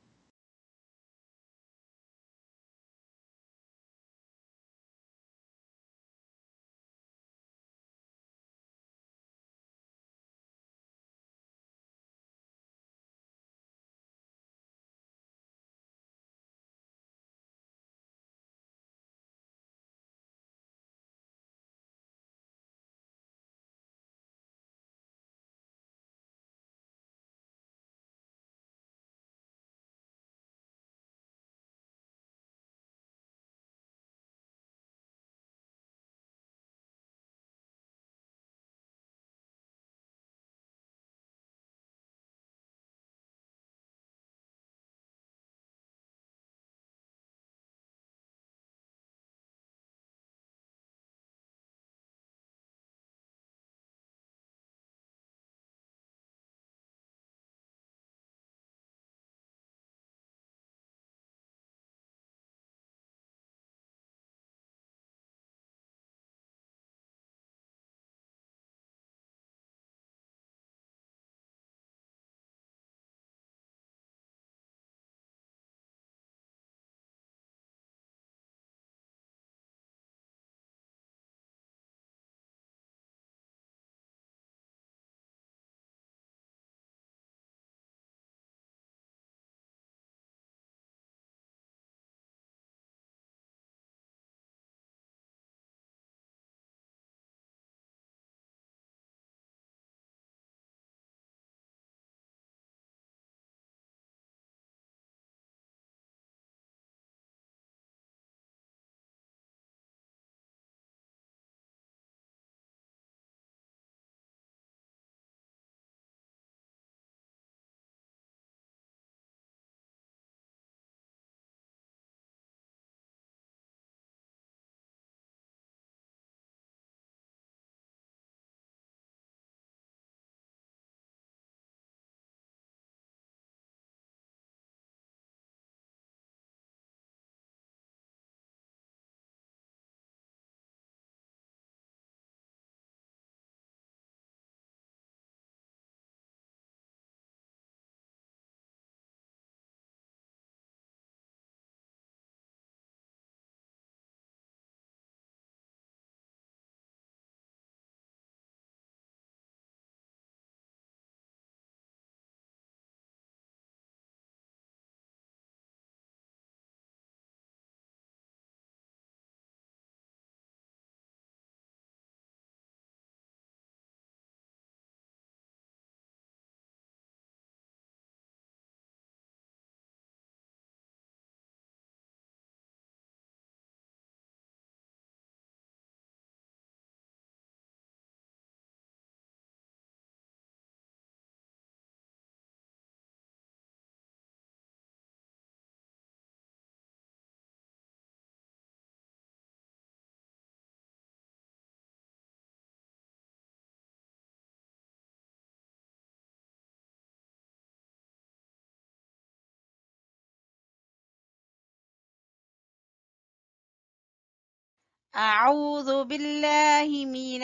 أعوذ بالله من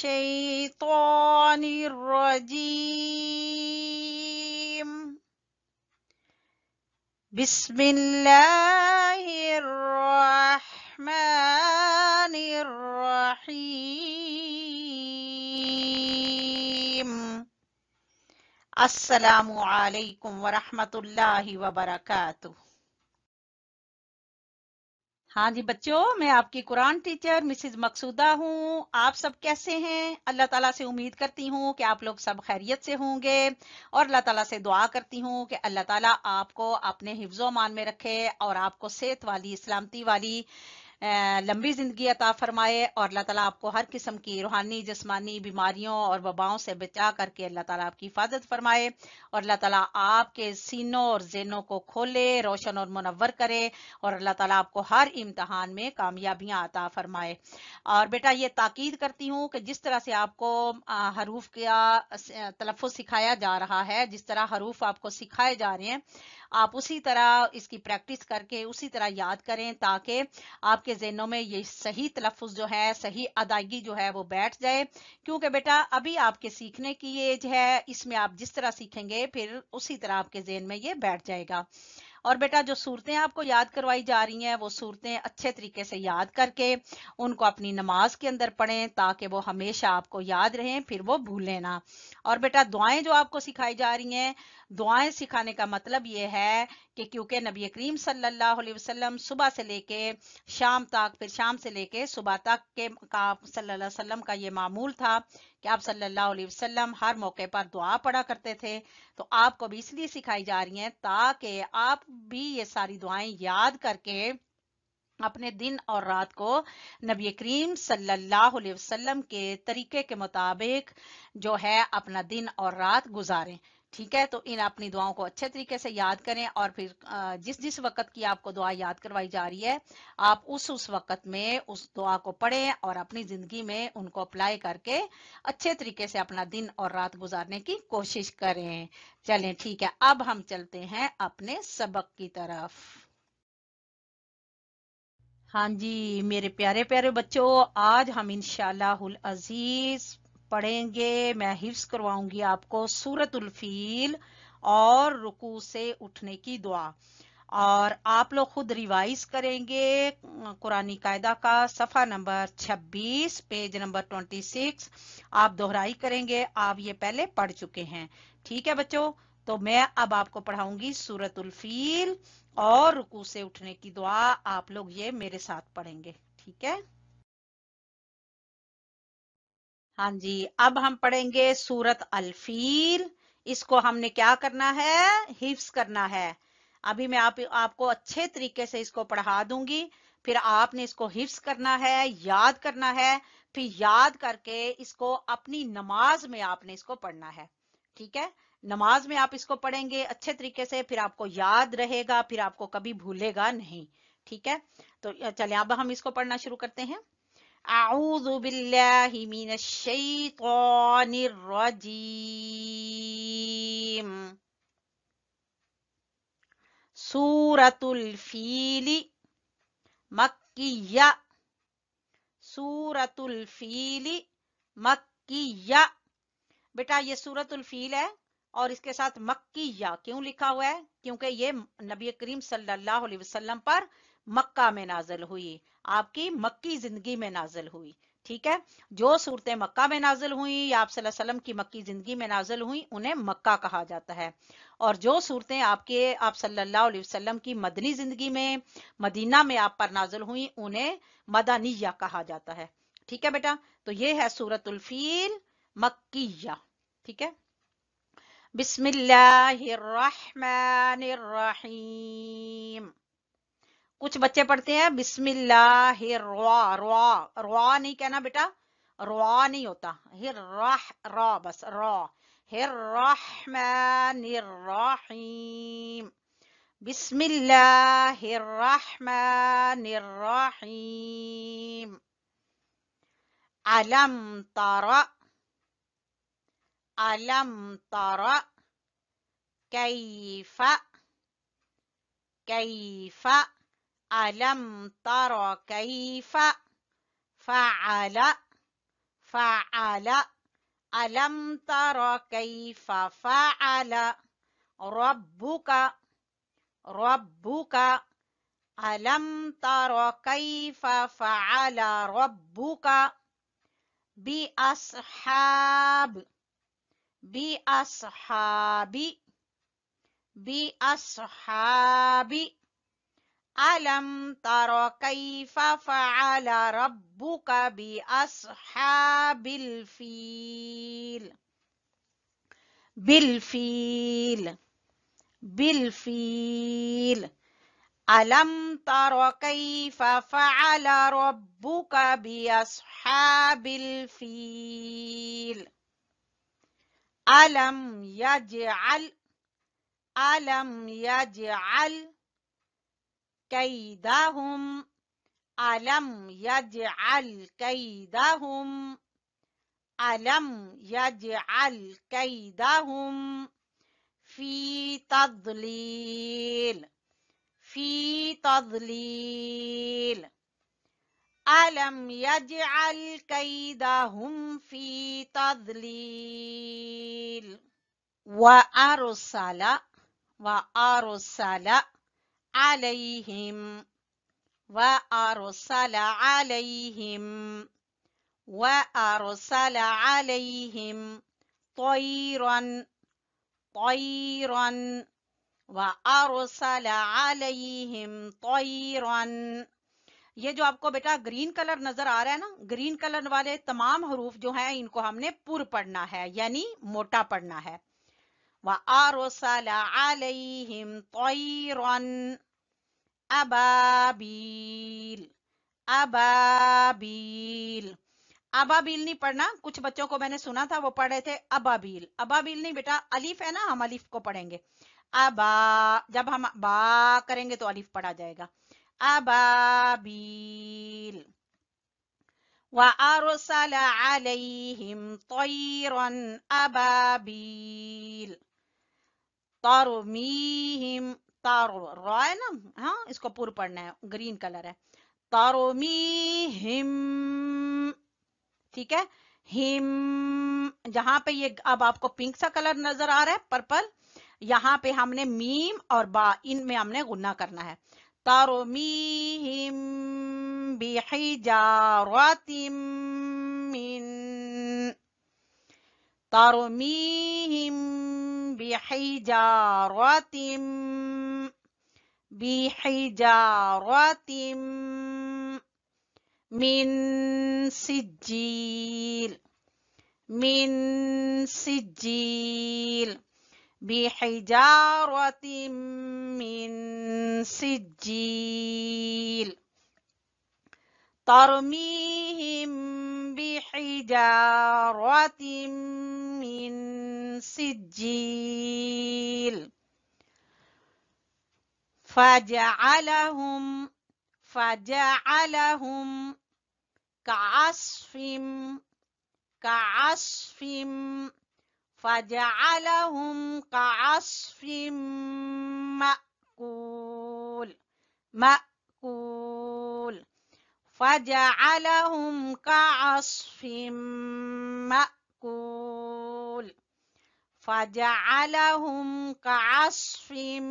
الشيطان الرجيم بسم الله الرحمن الرحيم السلام عليكم ورحمة الله وبركاته। हाँ जी बच्चों, मैं आपकी Quran teacher Mrs Maqsooda हूँ। आप सब कैसे हैं? अल्लाह ताला से उम्मीद करती हूँ कि आप लोग सब खैरियत से होंगे और अल्लाह ताला से दुआ करती हूँ कि अल्लाह ताला आपको अपने हिफ्ज़ो-मान में रखे और आपको सेहत वाली, सलामती वाली लंबी जिंदगी अता फरमाए और अल्लाह ताला आपको हर किस्म की रूहानी जिस्मानी बीमारियों और वबाओं से बचा करके अल्लाह ताला आपकी हिफाजत फरमाए और अल्लाह ताला आपके सीनों और ज़हनों को खोले, रोशन और मुनव्वर करे और अल्लाह ताला आपको हर इम्तिहान में कामयाबियां अता फरमाए। और बेटा ये ताकीद करती हूँ कि जिस तरह से आपको हरूफ का तलफ़ुज़ सिखाया जा रहा है, जिस तरह हरूफ आपको सिखाए जा रहे हैं, आप उसी तरह इसकी प्रैक्टिस करके उसी तरह याद करें ताकि आपके ज़हनों में ये सही तलफ़ुज़ जो है, सही अदायगी जो है वो बैठ जाए। क्योंकि बेटा अभी आपके सीखने की एज है, इसमें आप जिस तरह सीखेंगे फिर उसी तरह आपके ज़हन में ये बैठ जाएगा। और बेटा जो सूरतें आपको याद करवाई जा रही हैं वो सूरतें अच्छे तरीके से याद करके उनको अपनी नमाज के अंदर पढ़ें ताकि वो हमेशा आपको याद रहें, फिर वो भूलें ना। और बेटा दुआएं जो आपको सिखाई जा रही हैं, दुआएं सिखाने का मतलब ये है कि क्योंकि नबी करीम सल्लल्लाहु अलैहि वसल्लम सुबह से लेके शाम तक, फिर शाम से लेके सुबह तक के का सल्लल्लाहु अलैहि वसल्लम का ये मामूल था कि आप सल्लल्लाहु अलैहि वसल्लम हर मौके पर दुआ पढ़ा करते थे। तो आपको भी इसलिए सिखाई जा रही हैं ताकि आप भी ये सारी दुआएं याद करके अपने दिन और रात को नबी करीम सल्लल्लाहु अलैहि वसल्लम के तरीके के मुताबिक जो है अपना दिन और रात गुजारें। ठीक है, तो इन अपनी दुआओं को अच्छे तरीके से याद करें और फिर जिस जिस वक्त की आपको दुआ याद करवाई जा रही है आप उस वक्त में उस दुआ को पढ़ें और अपनी जिंदगी में उनको अप्लाई करके अच्छे तरीके से अपना दिन और रात गुजारने की कोशिश करें। चलें ठीक है, अब हम चलते हैं अपने सबक की तरफ। हाँ जी मेरे प्यारे प्यारे बच्चों, आज हम इंशाअल्लाहुल अजीज पढ़ेंगे, मैं हिफ्स करवाऊंगी आपको सूरतुल फील और रुकू से उठने की दुआ। और आप लोग खुद रिवाइज करेंगे कुरानी कायदा का सफ़ा नंबर 26 पेज नंबर 26 आप दोहराई करेंगे, आप ये पहले पढ़ चुके हैं। ठीक है बच्चों, तो मैं अब आपको पढ़ाऊंगी सूरतुल फील और रुकू से उठने की दुआ, आप लोग ये मेरे साथ पढ़ेंगे। ठीक है, हाँ जी, अब हम पढ़ेंगे सूरत अल फील। इसको हमने क्या करना है, हिफ्स करना है। अभी मैं आपको अच्छे तरीके से इसको पढ़ा दूंगी, फिर आपने इसको हिफ्स करना है, याद करना है, फिर याद करके इसको अपनी नमाज में आपने इसको पढ़ना है। ठीक है, नमाज में आप इसको पढ़ेंगे अच्छे तरीके से, फिर आपको याद रहेगा, फिर आपको कभी भूलेगा नहीं। ठीक है, तो चलिए अब हम इसको पढ़ना शुरू करते हैं। अऊज़ु बिल्लाहि मिनश शैतानिर रजीम। सूरतुल फीली मक्किया, सूरतुल फीली मक्किया। बेटा ये सूरतुल फील है और इसके साथ मक्किया क्यों लिखा हुआ है, क्योंकि ये नबी करीम सल्लल्लाहु अलैहि वसल्लम पर मक्का में नाजिल हुई, आपकी मक्की जिंदगी में नाजिल हुई। ठीक है, जो सूरतें मक्का में नाजिल हुई या आप सल्लल्लाहु अलैहि वसल्लम की मक्की जिंदगी में नाजिल हुई उन्हें मक्का कहा जाता है, और जो सूरतें आप सल्लल्लाहु अलैहि वसल्लम की मदनी जिंदगी में मदीना में आप पर नाजिल हुई उन्हें मदनिया कहा जाता है। ठीक है बेटा, तो ये है सूरतुल फील मक्किया। ठीक है, बिस्मिल्लाहिर्रहमानिर्रहीम। कुछ बच्चे पढ़ते हैं बिस्मिल्लाहिर्रवा नहीं कहना बेटा, रवा नहीं होता, रा बस रा। हिर्रहमानिर्रहीम, बिस्मिल्लाहिर्रहमानिर्रहीम। अलम तरा, अलम तरा कैफा, कैफा, अलम तरा कैफा फ़अल, फ़अल, अलम तरा कैफा फ़अल रब्बुका, रब्बुका, अलम तरा कैफा फ़अल रब्बुका बि अस्हाब, बि अस्हाबी, बि अस्हाबी, अलम तरा कैफा फ़अल रब्बुका बि अस्हाबिल फील, बिल फील, बिल फील, अलम तरो कैफ फअल रब्बुका बिअस्हाबिल फील। अलम यजअल कैदहुम, अलम यजअल कैदहुम, अलम यजअल कैदहुम फी तदलील, फी तदलील। अलम यजअल कैदहुम फी तदलील। व अरसला अलैहिम, व अरसला अलैहिम, व अरसला अलैहिम तयरन, तयरन, व अरसला अलैहिम तयरन। ये जो आपको बेटा ग्रीन कलर नजर आ रहा है ना, ग्रीन कलर वाले तमाम हरूफ जो हैं इनको हमने पुर पढ़ना है, यानी मोटा पढ़ना है। व अरसला अलैहिम तयरन अबाबील, अबाबील। अबाबील नहीं पढ़ना, कुछ बच्चों को मैंने सुना था वो पढ़ रहे थे अबाबील। अबाबील नहीं बेटा, अलिफ है ना, हम अलिफ को पढ़ेंगे। अबा, जब हम बा करेंगे तो अलिफ पढ़ा जाएगा। अबाबील। व अरसला अलैहिम तयरन अबाबील तरमीहिम, तार रा है ना, हाँ इसको पूरा पढ़ना है, ग्रीन कलर है। तरमीहिम, ठीक है। हिम, जहां पे ये अब आपको पिंक सा कलर नजर आ रहा है, पर्पल, यहाँ पे हमने मीम और बा, इनमें हमने गुन्ना करना है। तरमीहिम बिहिजारतिम मिन, तरमीहिम बिहिजारतिम, बिहिजारतिम मिन सिज्जील, मिन सिज्जील, बिहिजारतिम मिन सिज्जील। तरमीहिम बिहिजारतिम मिन सिज्जील फजअलहुम, फजअलहुम कअस्फिम, कअस्फिम, फजअलहुम कअस्फिम मअकूल, मअकूल। फजअलहुम कअस्फिम मअकूल, फजअलहुम कअस्फिम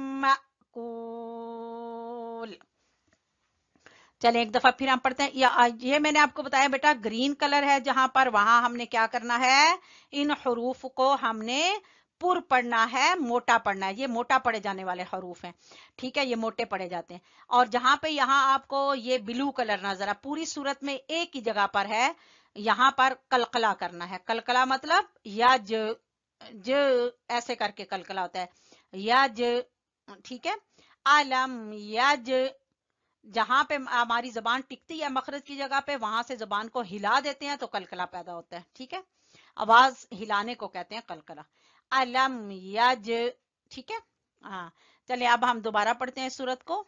मअकूल। चलें एक दफा फिर हम पढ़ते हैं। ये मैंने आपको बताया बेटा ग्रीन कलर है जहां पर, वहां हमने क्या करना है, इन हरूफ को हमने पुर पढ़ना है, मोटा पढ़ना है। ये मोटा पढ़े जाने वाले हरूफ हैं, ठीक है, ये मोटे पढ़े जाते हैं। और जहां पे यहाँ आपको ये ब्लू कलर नजर आ, पूरी सूरत में एक ही जगह पर है, यहाँ पर कलकला करना है। कलकला मतलब यज, ज ऐसे करके कलकला होता है, यज, ठीक है। अलम यज, जहां पे हमारी जबान टिकती है मखरज की जगह पे, वहां से जबान को हिला देते हैं तो कलकला पैदा होता है, ठीक है। आवाज हिलाने को कहते हैं कलकला। अलम यज, ठीक है। हाँ चलिए अब हम दोबारा पढ़ते हैं सूरत को।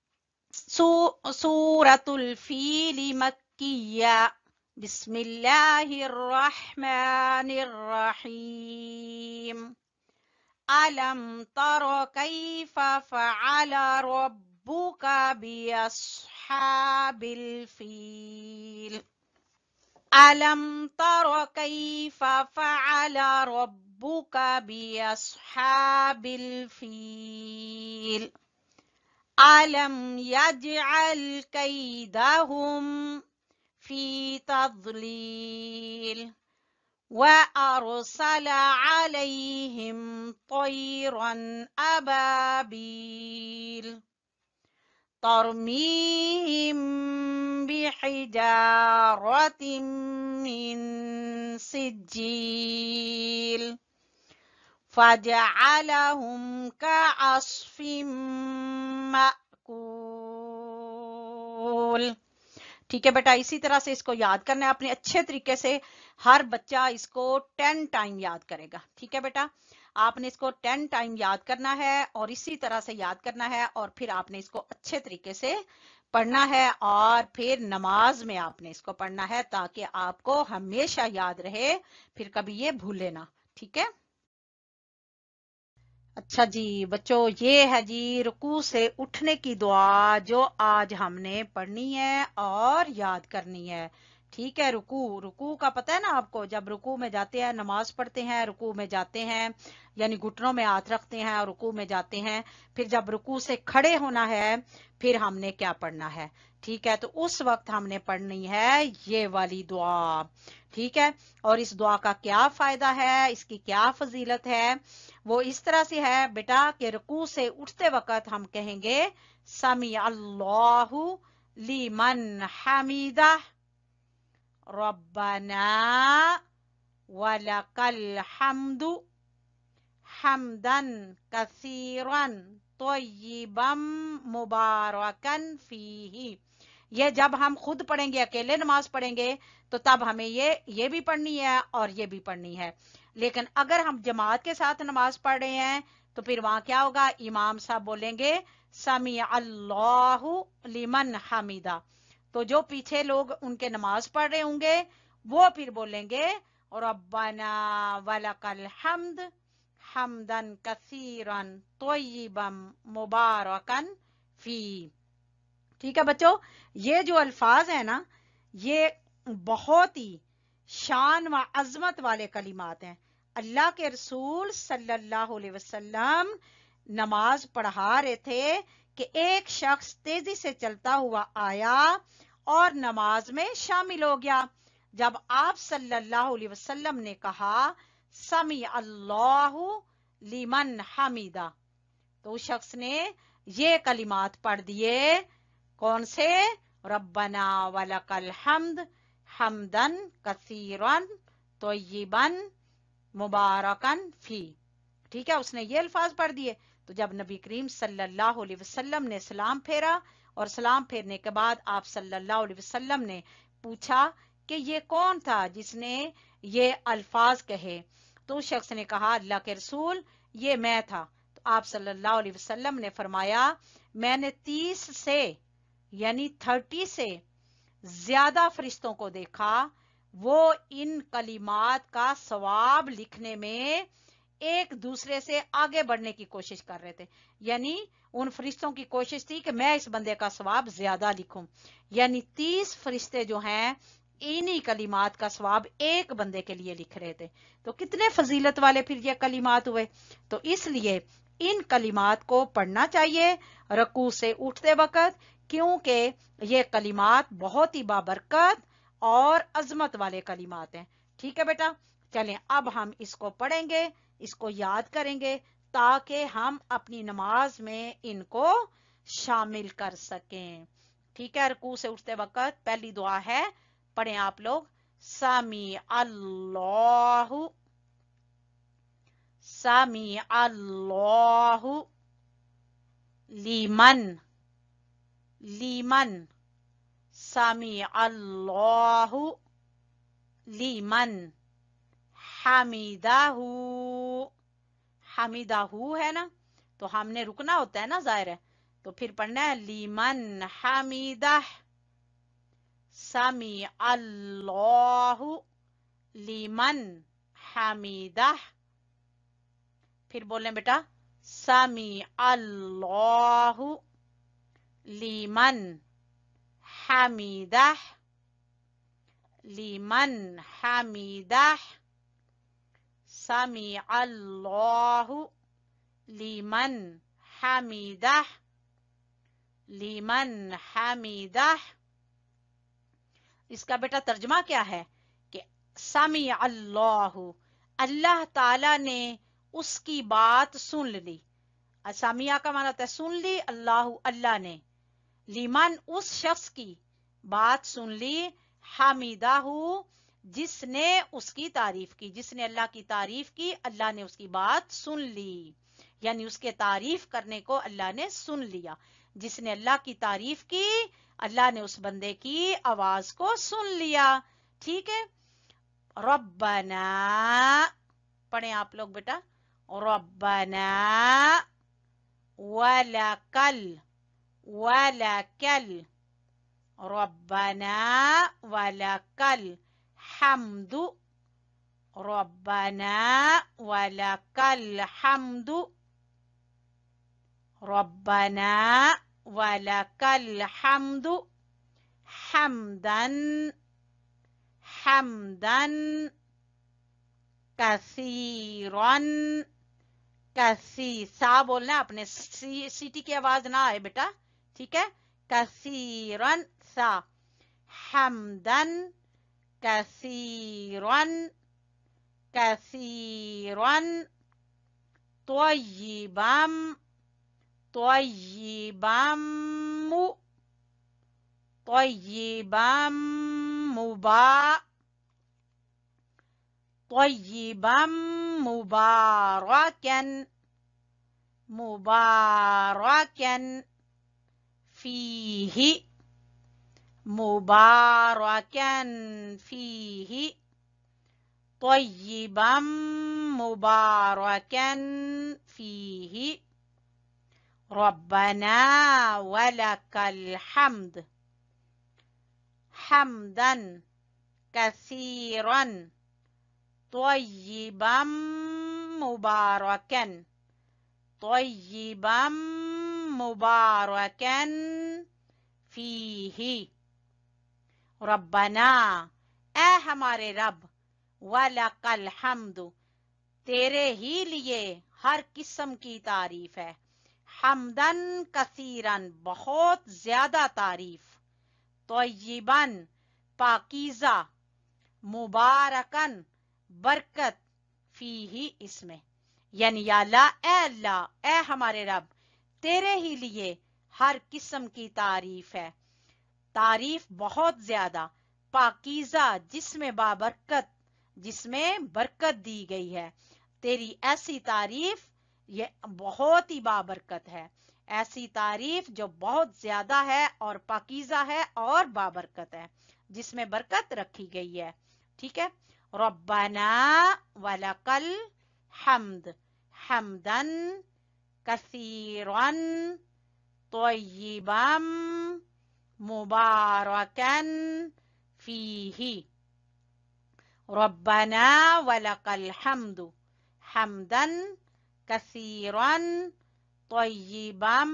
सूरतुल फील मक्किया, बिस्मिल्लाहिर्रहमानिर्रहीम। अलम तरो कैफ फअल रब्बुका बिअस्हाबिल फील। अलम तरो कैफ फअल रब्बुका बिअस्हाबिल फील। अलम यजअल कैदहुम फी तदलील व अरसल अलैहिम तयरन अबाबील तरमीहिम बिहिजारतिम मिन सिज्जील फजअलहुम कअस्फिम ब्यूटीफुल। ठीक है बेटा, इसी तरह से इसको याद करना है अपने अच्छे तरीके से। हर बच्चा इसको 10 टाइम याद करेगा। ठीक है बेटा, आपने इसको 10 टाइम याद करना है और इसी तरह से याद करना है, और फिर आपने इसको अच्छे तरीके से पढ़ना है, और फिर नमाज में आपने इसको पढ़ना है ताकि आपको हमेशा याद रहे, फिर कभी ये भूले ना। ठीक है। अच्छा जी बच्चों, ये है जी रुकू से उठने की दुआ जो आज हमने पढ़नी है और याद करनी है। ठीक है, रुकू, रुकू का पता है ना आपको, जब रुकू में जाते हैं, नमाज पढ़ते हैं, रुकू में जाते हैं, यानी घुटनों में हाथ रखते हैं और रुकू में जाते हैं। फिर जब रुकू से खड़े होना है, फिर हमने क्या पढ़ना है? ठीक है, तो उस वक्त हमने पढ़नी है ये वाली दुआ। ठीक है, और इस दुआ का क्या फायदा है, इसकी क्या फजीलत है, वो इस तरह से है बेटा कि रुकू से उठते वक्त हम कहेंगे समी अल्लाहु लिमन हमीदा रब्बना वलकल हम्दु हम्दन कसीरन तय्यिबम मुबारकन फीही। ये जब हम खुद पढ़ेंगे, अकेले नमाज पढ़ेंगे, तो तब हमें ये भी पढ़नी है और ये भी पढ़नी है। लेकिन अगर हम जमात के साथ नमाज पढ़ रहे हैं तो फिर वहां क्या होगा? इमाम साहब बोलेंगे समी अल्लाहु लिमन हमीदा, तो जो पीछे लोग उनके नमाज पढ़ रहे होंगे वो फिर बोलेंगे रब्बना वलकल हम्द हम्दन कसीरन तय्यिबन मुबारकन फी। ठीक है बच्चों, ये जो अल्फाज है ना, ये बहुत ही शान व अजमत वाले कलिमात हैं। अल्लाह के रसूल सल्लल्लाहु अलैहि वसल्लम नमाज पढ़ा रहे थे कि एक शख्स तेजी से चलता हुआ आया और नमाज में शामिल हो गया। जब आप सल्लल्लाहु अलैहि वसल्लम ने कहा समी अल्लाहु लिमन हमीदा, तो उस शख्स ने ये कलिमात पढ़ दिए। कौन से? रब्बना वलकल हम्द हम्दन कसीरन तय्यिबन मुबारकन फी। ठीक है, उसने ये अल्फाज पढ़ दिए। तो जब नबी करीम सल्लल्लाहु अलैहि वसल्लम ने सलाम फेरा, और सलाम फेरने के बाद आप सल्लल्लाहु अलैहि वसल्लम ने पूछा कि ये कौन था जिसने ये अल्फाज कहे, तो उस शख्स ने कहा अल्लाह के रसूल ये मैं था। तो आप सल्लल्लाहु अलैहि वसल्लम ने फरमाया मैंने 30 से यानी 30 से ज्यादा फरिश्तों को देखा, वो इन कलिमात का सवाब लिखने में एक दूसरे से आगे बढ़ने की कोशिश कर रहे थे। यानी उन फरिश्तों की कोशिश थी कि मैं इस बंदे का सवाब ज्यादा लिखूं। यानी 30 फरिश्ते जो हैं इन्हीं कलिमात का सवाब एक बंदे के लिए लिख रहे थे। तो कितने फजीलत वाले फिर ये कलिमात हुए। तो इसलिए इन कलिमात को पढ़ना चाहिए रुकू से उठते वक्त, क्योंकि ये कलिमात बहुत ही बाबरकत और अजमत वाले कलिमात हैं। ठीक है बेटा, चलें अब हम इसको पढ़ेंगे, इसको याद करेंगे ताकि हम अपनी नमाज में इनको शामिल कर सकें। ठीक है, रुकू से उठते वक्त पहली दुआ है, पढ़ें आप लोग समी अल्लाहु लिमन लीमन समी अल्लाहु लीमन हमीदाहू। हमीदाहू है ना, तो हमने रुकना होता है ना, जाहिर है, तो फिर पढ़ना है लीमन हमीदाह समी अल्लाहु लीमन हमीदाह। फिर बोले बेटा समी अल्लाहु लीमन हमीदाह लीमन हमीदाह समी अल्लाहु लीमन हमीदाह लीमन हमीदाह। इसका बेटा तर्जमा क्या है कि समी अल्लाहु, अल्लाह ताला ने उसकी बात सुन ली। सामिया का माना होता है सुन ली, अल्लाहु अल्लाह ने, लीमन उस शख्स की बात सुन ली, हमीदाहू जिसने उसकी तारीफ की, जिसने अल्लाह की तारीफ की, अल्लाह ने उसकी बात सुन ली, यानी उसके तारीफ करने को अल्लाह ने सुन लिया। जिसने अल्लाह की तारीफ की, अल्लाह ने उस बंदे की आवाज को सुन लिया। ठीक है, रब्बना, पढ़े आप लोग बेटा, रब्बना वलकल, वलकल, रब्बना वलकल हम्दु, रब्बना वलकल हम्दु, रब्बना वलकल हम्दु हम्दन, हम्दन कसीरन, कसी, सा बोलना, अपने सीटी की आवाज ना आए बेटा। ठीक है, कसीरन सा, हम्दन कसीरन, कसीरन त्वय्यिबम, त्वय्यिबम, त्वय्यिबम मुबा, त्वय्यिबम मुबारकन, मुबारकन फीही, मुबारकन फीही, त्वय्यिबम मुबारकन फीही, रब्बना वलकल हम्द, हम्दन कसीरन त्वय्यिबम मुबारकन, त्वय्यिबम मुबारकन फीही, रब्बना, ए हमारे रब, वलकल हम्दु, तेरे ही लिए हर किस्म की तारीफ है, हम्दन कसीरन, बहुत ज्यादा तारीफ, त्वय्यिबन पाकीज़ा, मुबारकन बरकत, फीही इसमें, यानी या अल्लाह, ए हमारे रब, तेरे ही लिए हर किस्म की तारीफ है, तारीफ बहुत ज्यादा, पाकीज़ा जिसमें बाबरकत, जिसमें बरकत दी गई है, तेरी ऐसी तारीफ ये बहुत ही बाबरकत है, ऐसी तारीफ जो बहुत ज्यादा है और पाकीज़ा है और बाबरकत है, जिसमें बरकत रखी गई है। ठीक है, रब्बना वलकल हम्द, हम्दन कसीरन त्वय्यिबम मुबारकन फीही, रब्बना वलकल हम्दु हम्दन कसीरन त्वय्यिबम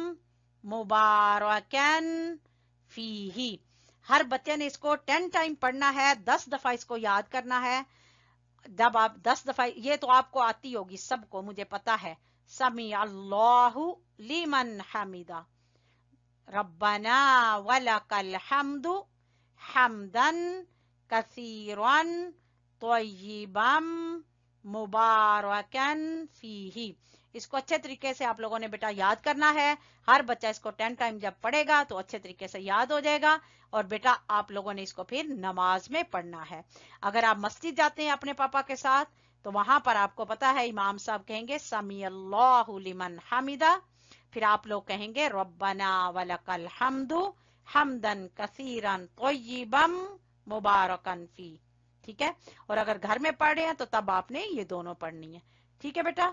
मुबारकन फीही। हर बच्चे ने इसको 10 टाइम पढ़ना है, 10 दफा इसको याद करना है। जब आप 10 दफा, ये तो आपको आती होगी सबको, मुझे पता है, समी अल्लाहु लिमन हमिदा, रब्बना वलकल हम्दु हम्दन कसीरन त्वय्यिबम मुबारकन फीही। इसको अच्छे तरीके से आप लोगों ने बेटा याद करना है। हर बच्चा इसको 10 टाइम जब पढ़ेगा तो अच्छे तरीके से याद हो जाएगा, और बेटा आप लोगों ने इसको फिर नमाज में पढ़ना है। अगर आप मस्जिद जाते हैं अपने पापा के साथ तो वहां पर आपको पता है इमाम साहब कहेंगे समी अल्लाहु लिमन हमिदा, फिर आप लोग कहेंगे रब्बना वलकल हम्दु हम्दन कसीरन त्वय्यिबम मुबारकन फी। ठीक है, और अगर घर में पढ़ रहे हैं तो तब आपने ये दोनों पढ़नी है। ठीक है बेटा।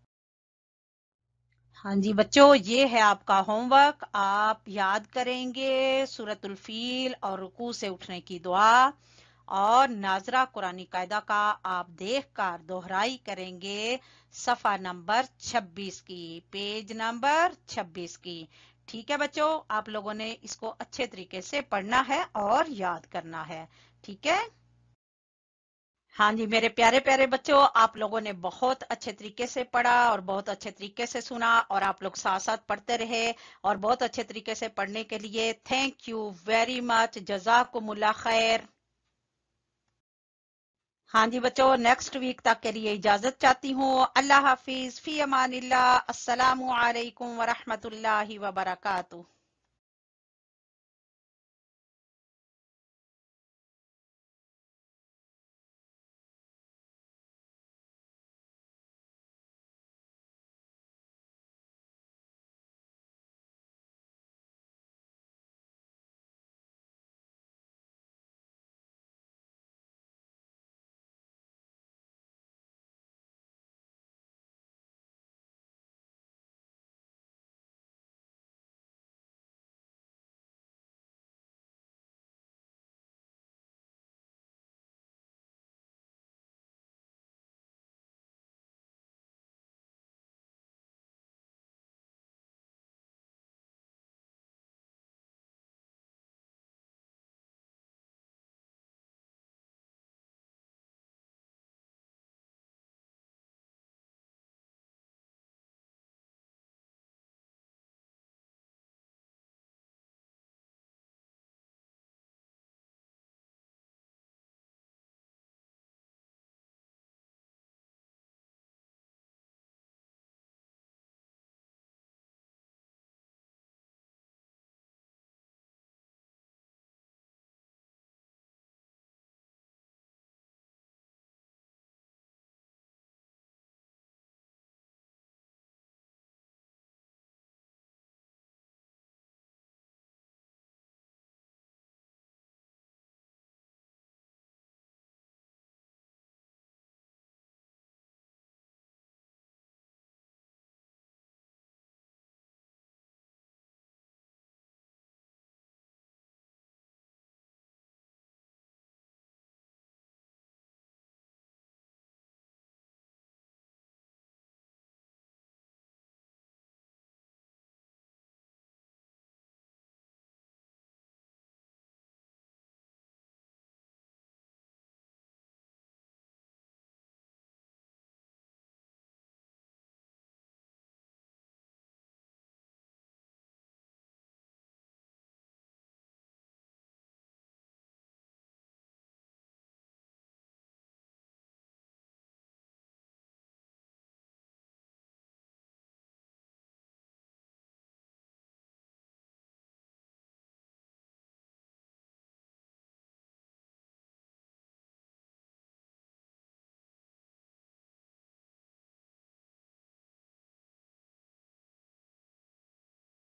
हाँ जी बच्चों, ये है आपका होमवर्क। आप याद करेंगे सूरतुल फील और रुकू से उठने की दुआ, और नाजरा कुरानी कायदा का आप देखकर दोहराई करेंगे सफा नंबर 26 की, पेज नंबर 26 की। ठीक है बच्चों, आप लोगों ने इसको अच्छे तरीके से पढ़ना है और याद करना है। ठीक है। हाँ जी मेरे प्यारे प्यारे बच्चों, आप लोगों ने बहुत अच्छे तरीके से पढ़ा और बहुत अच्छे तरीके से सुना, और आप लोग साथ साथ पढ़ते रहे और बहुत अच्छे तरीके से पढ़ने के लिए थैंक यू वेरी मच, जज़ाकुमुल्लाह खैर। हाँ जी बच्चों, नेक्स्ट वीक तक के लिए इजाजत चाहती हूँ। अल्लाह हाफिज, फी अमानिल्लाह, अस्सलामु अलैकुम व रहमतुल्लाहि व बरकातुहू।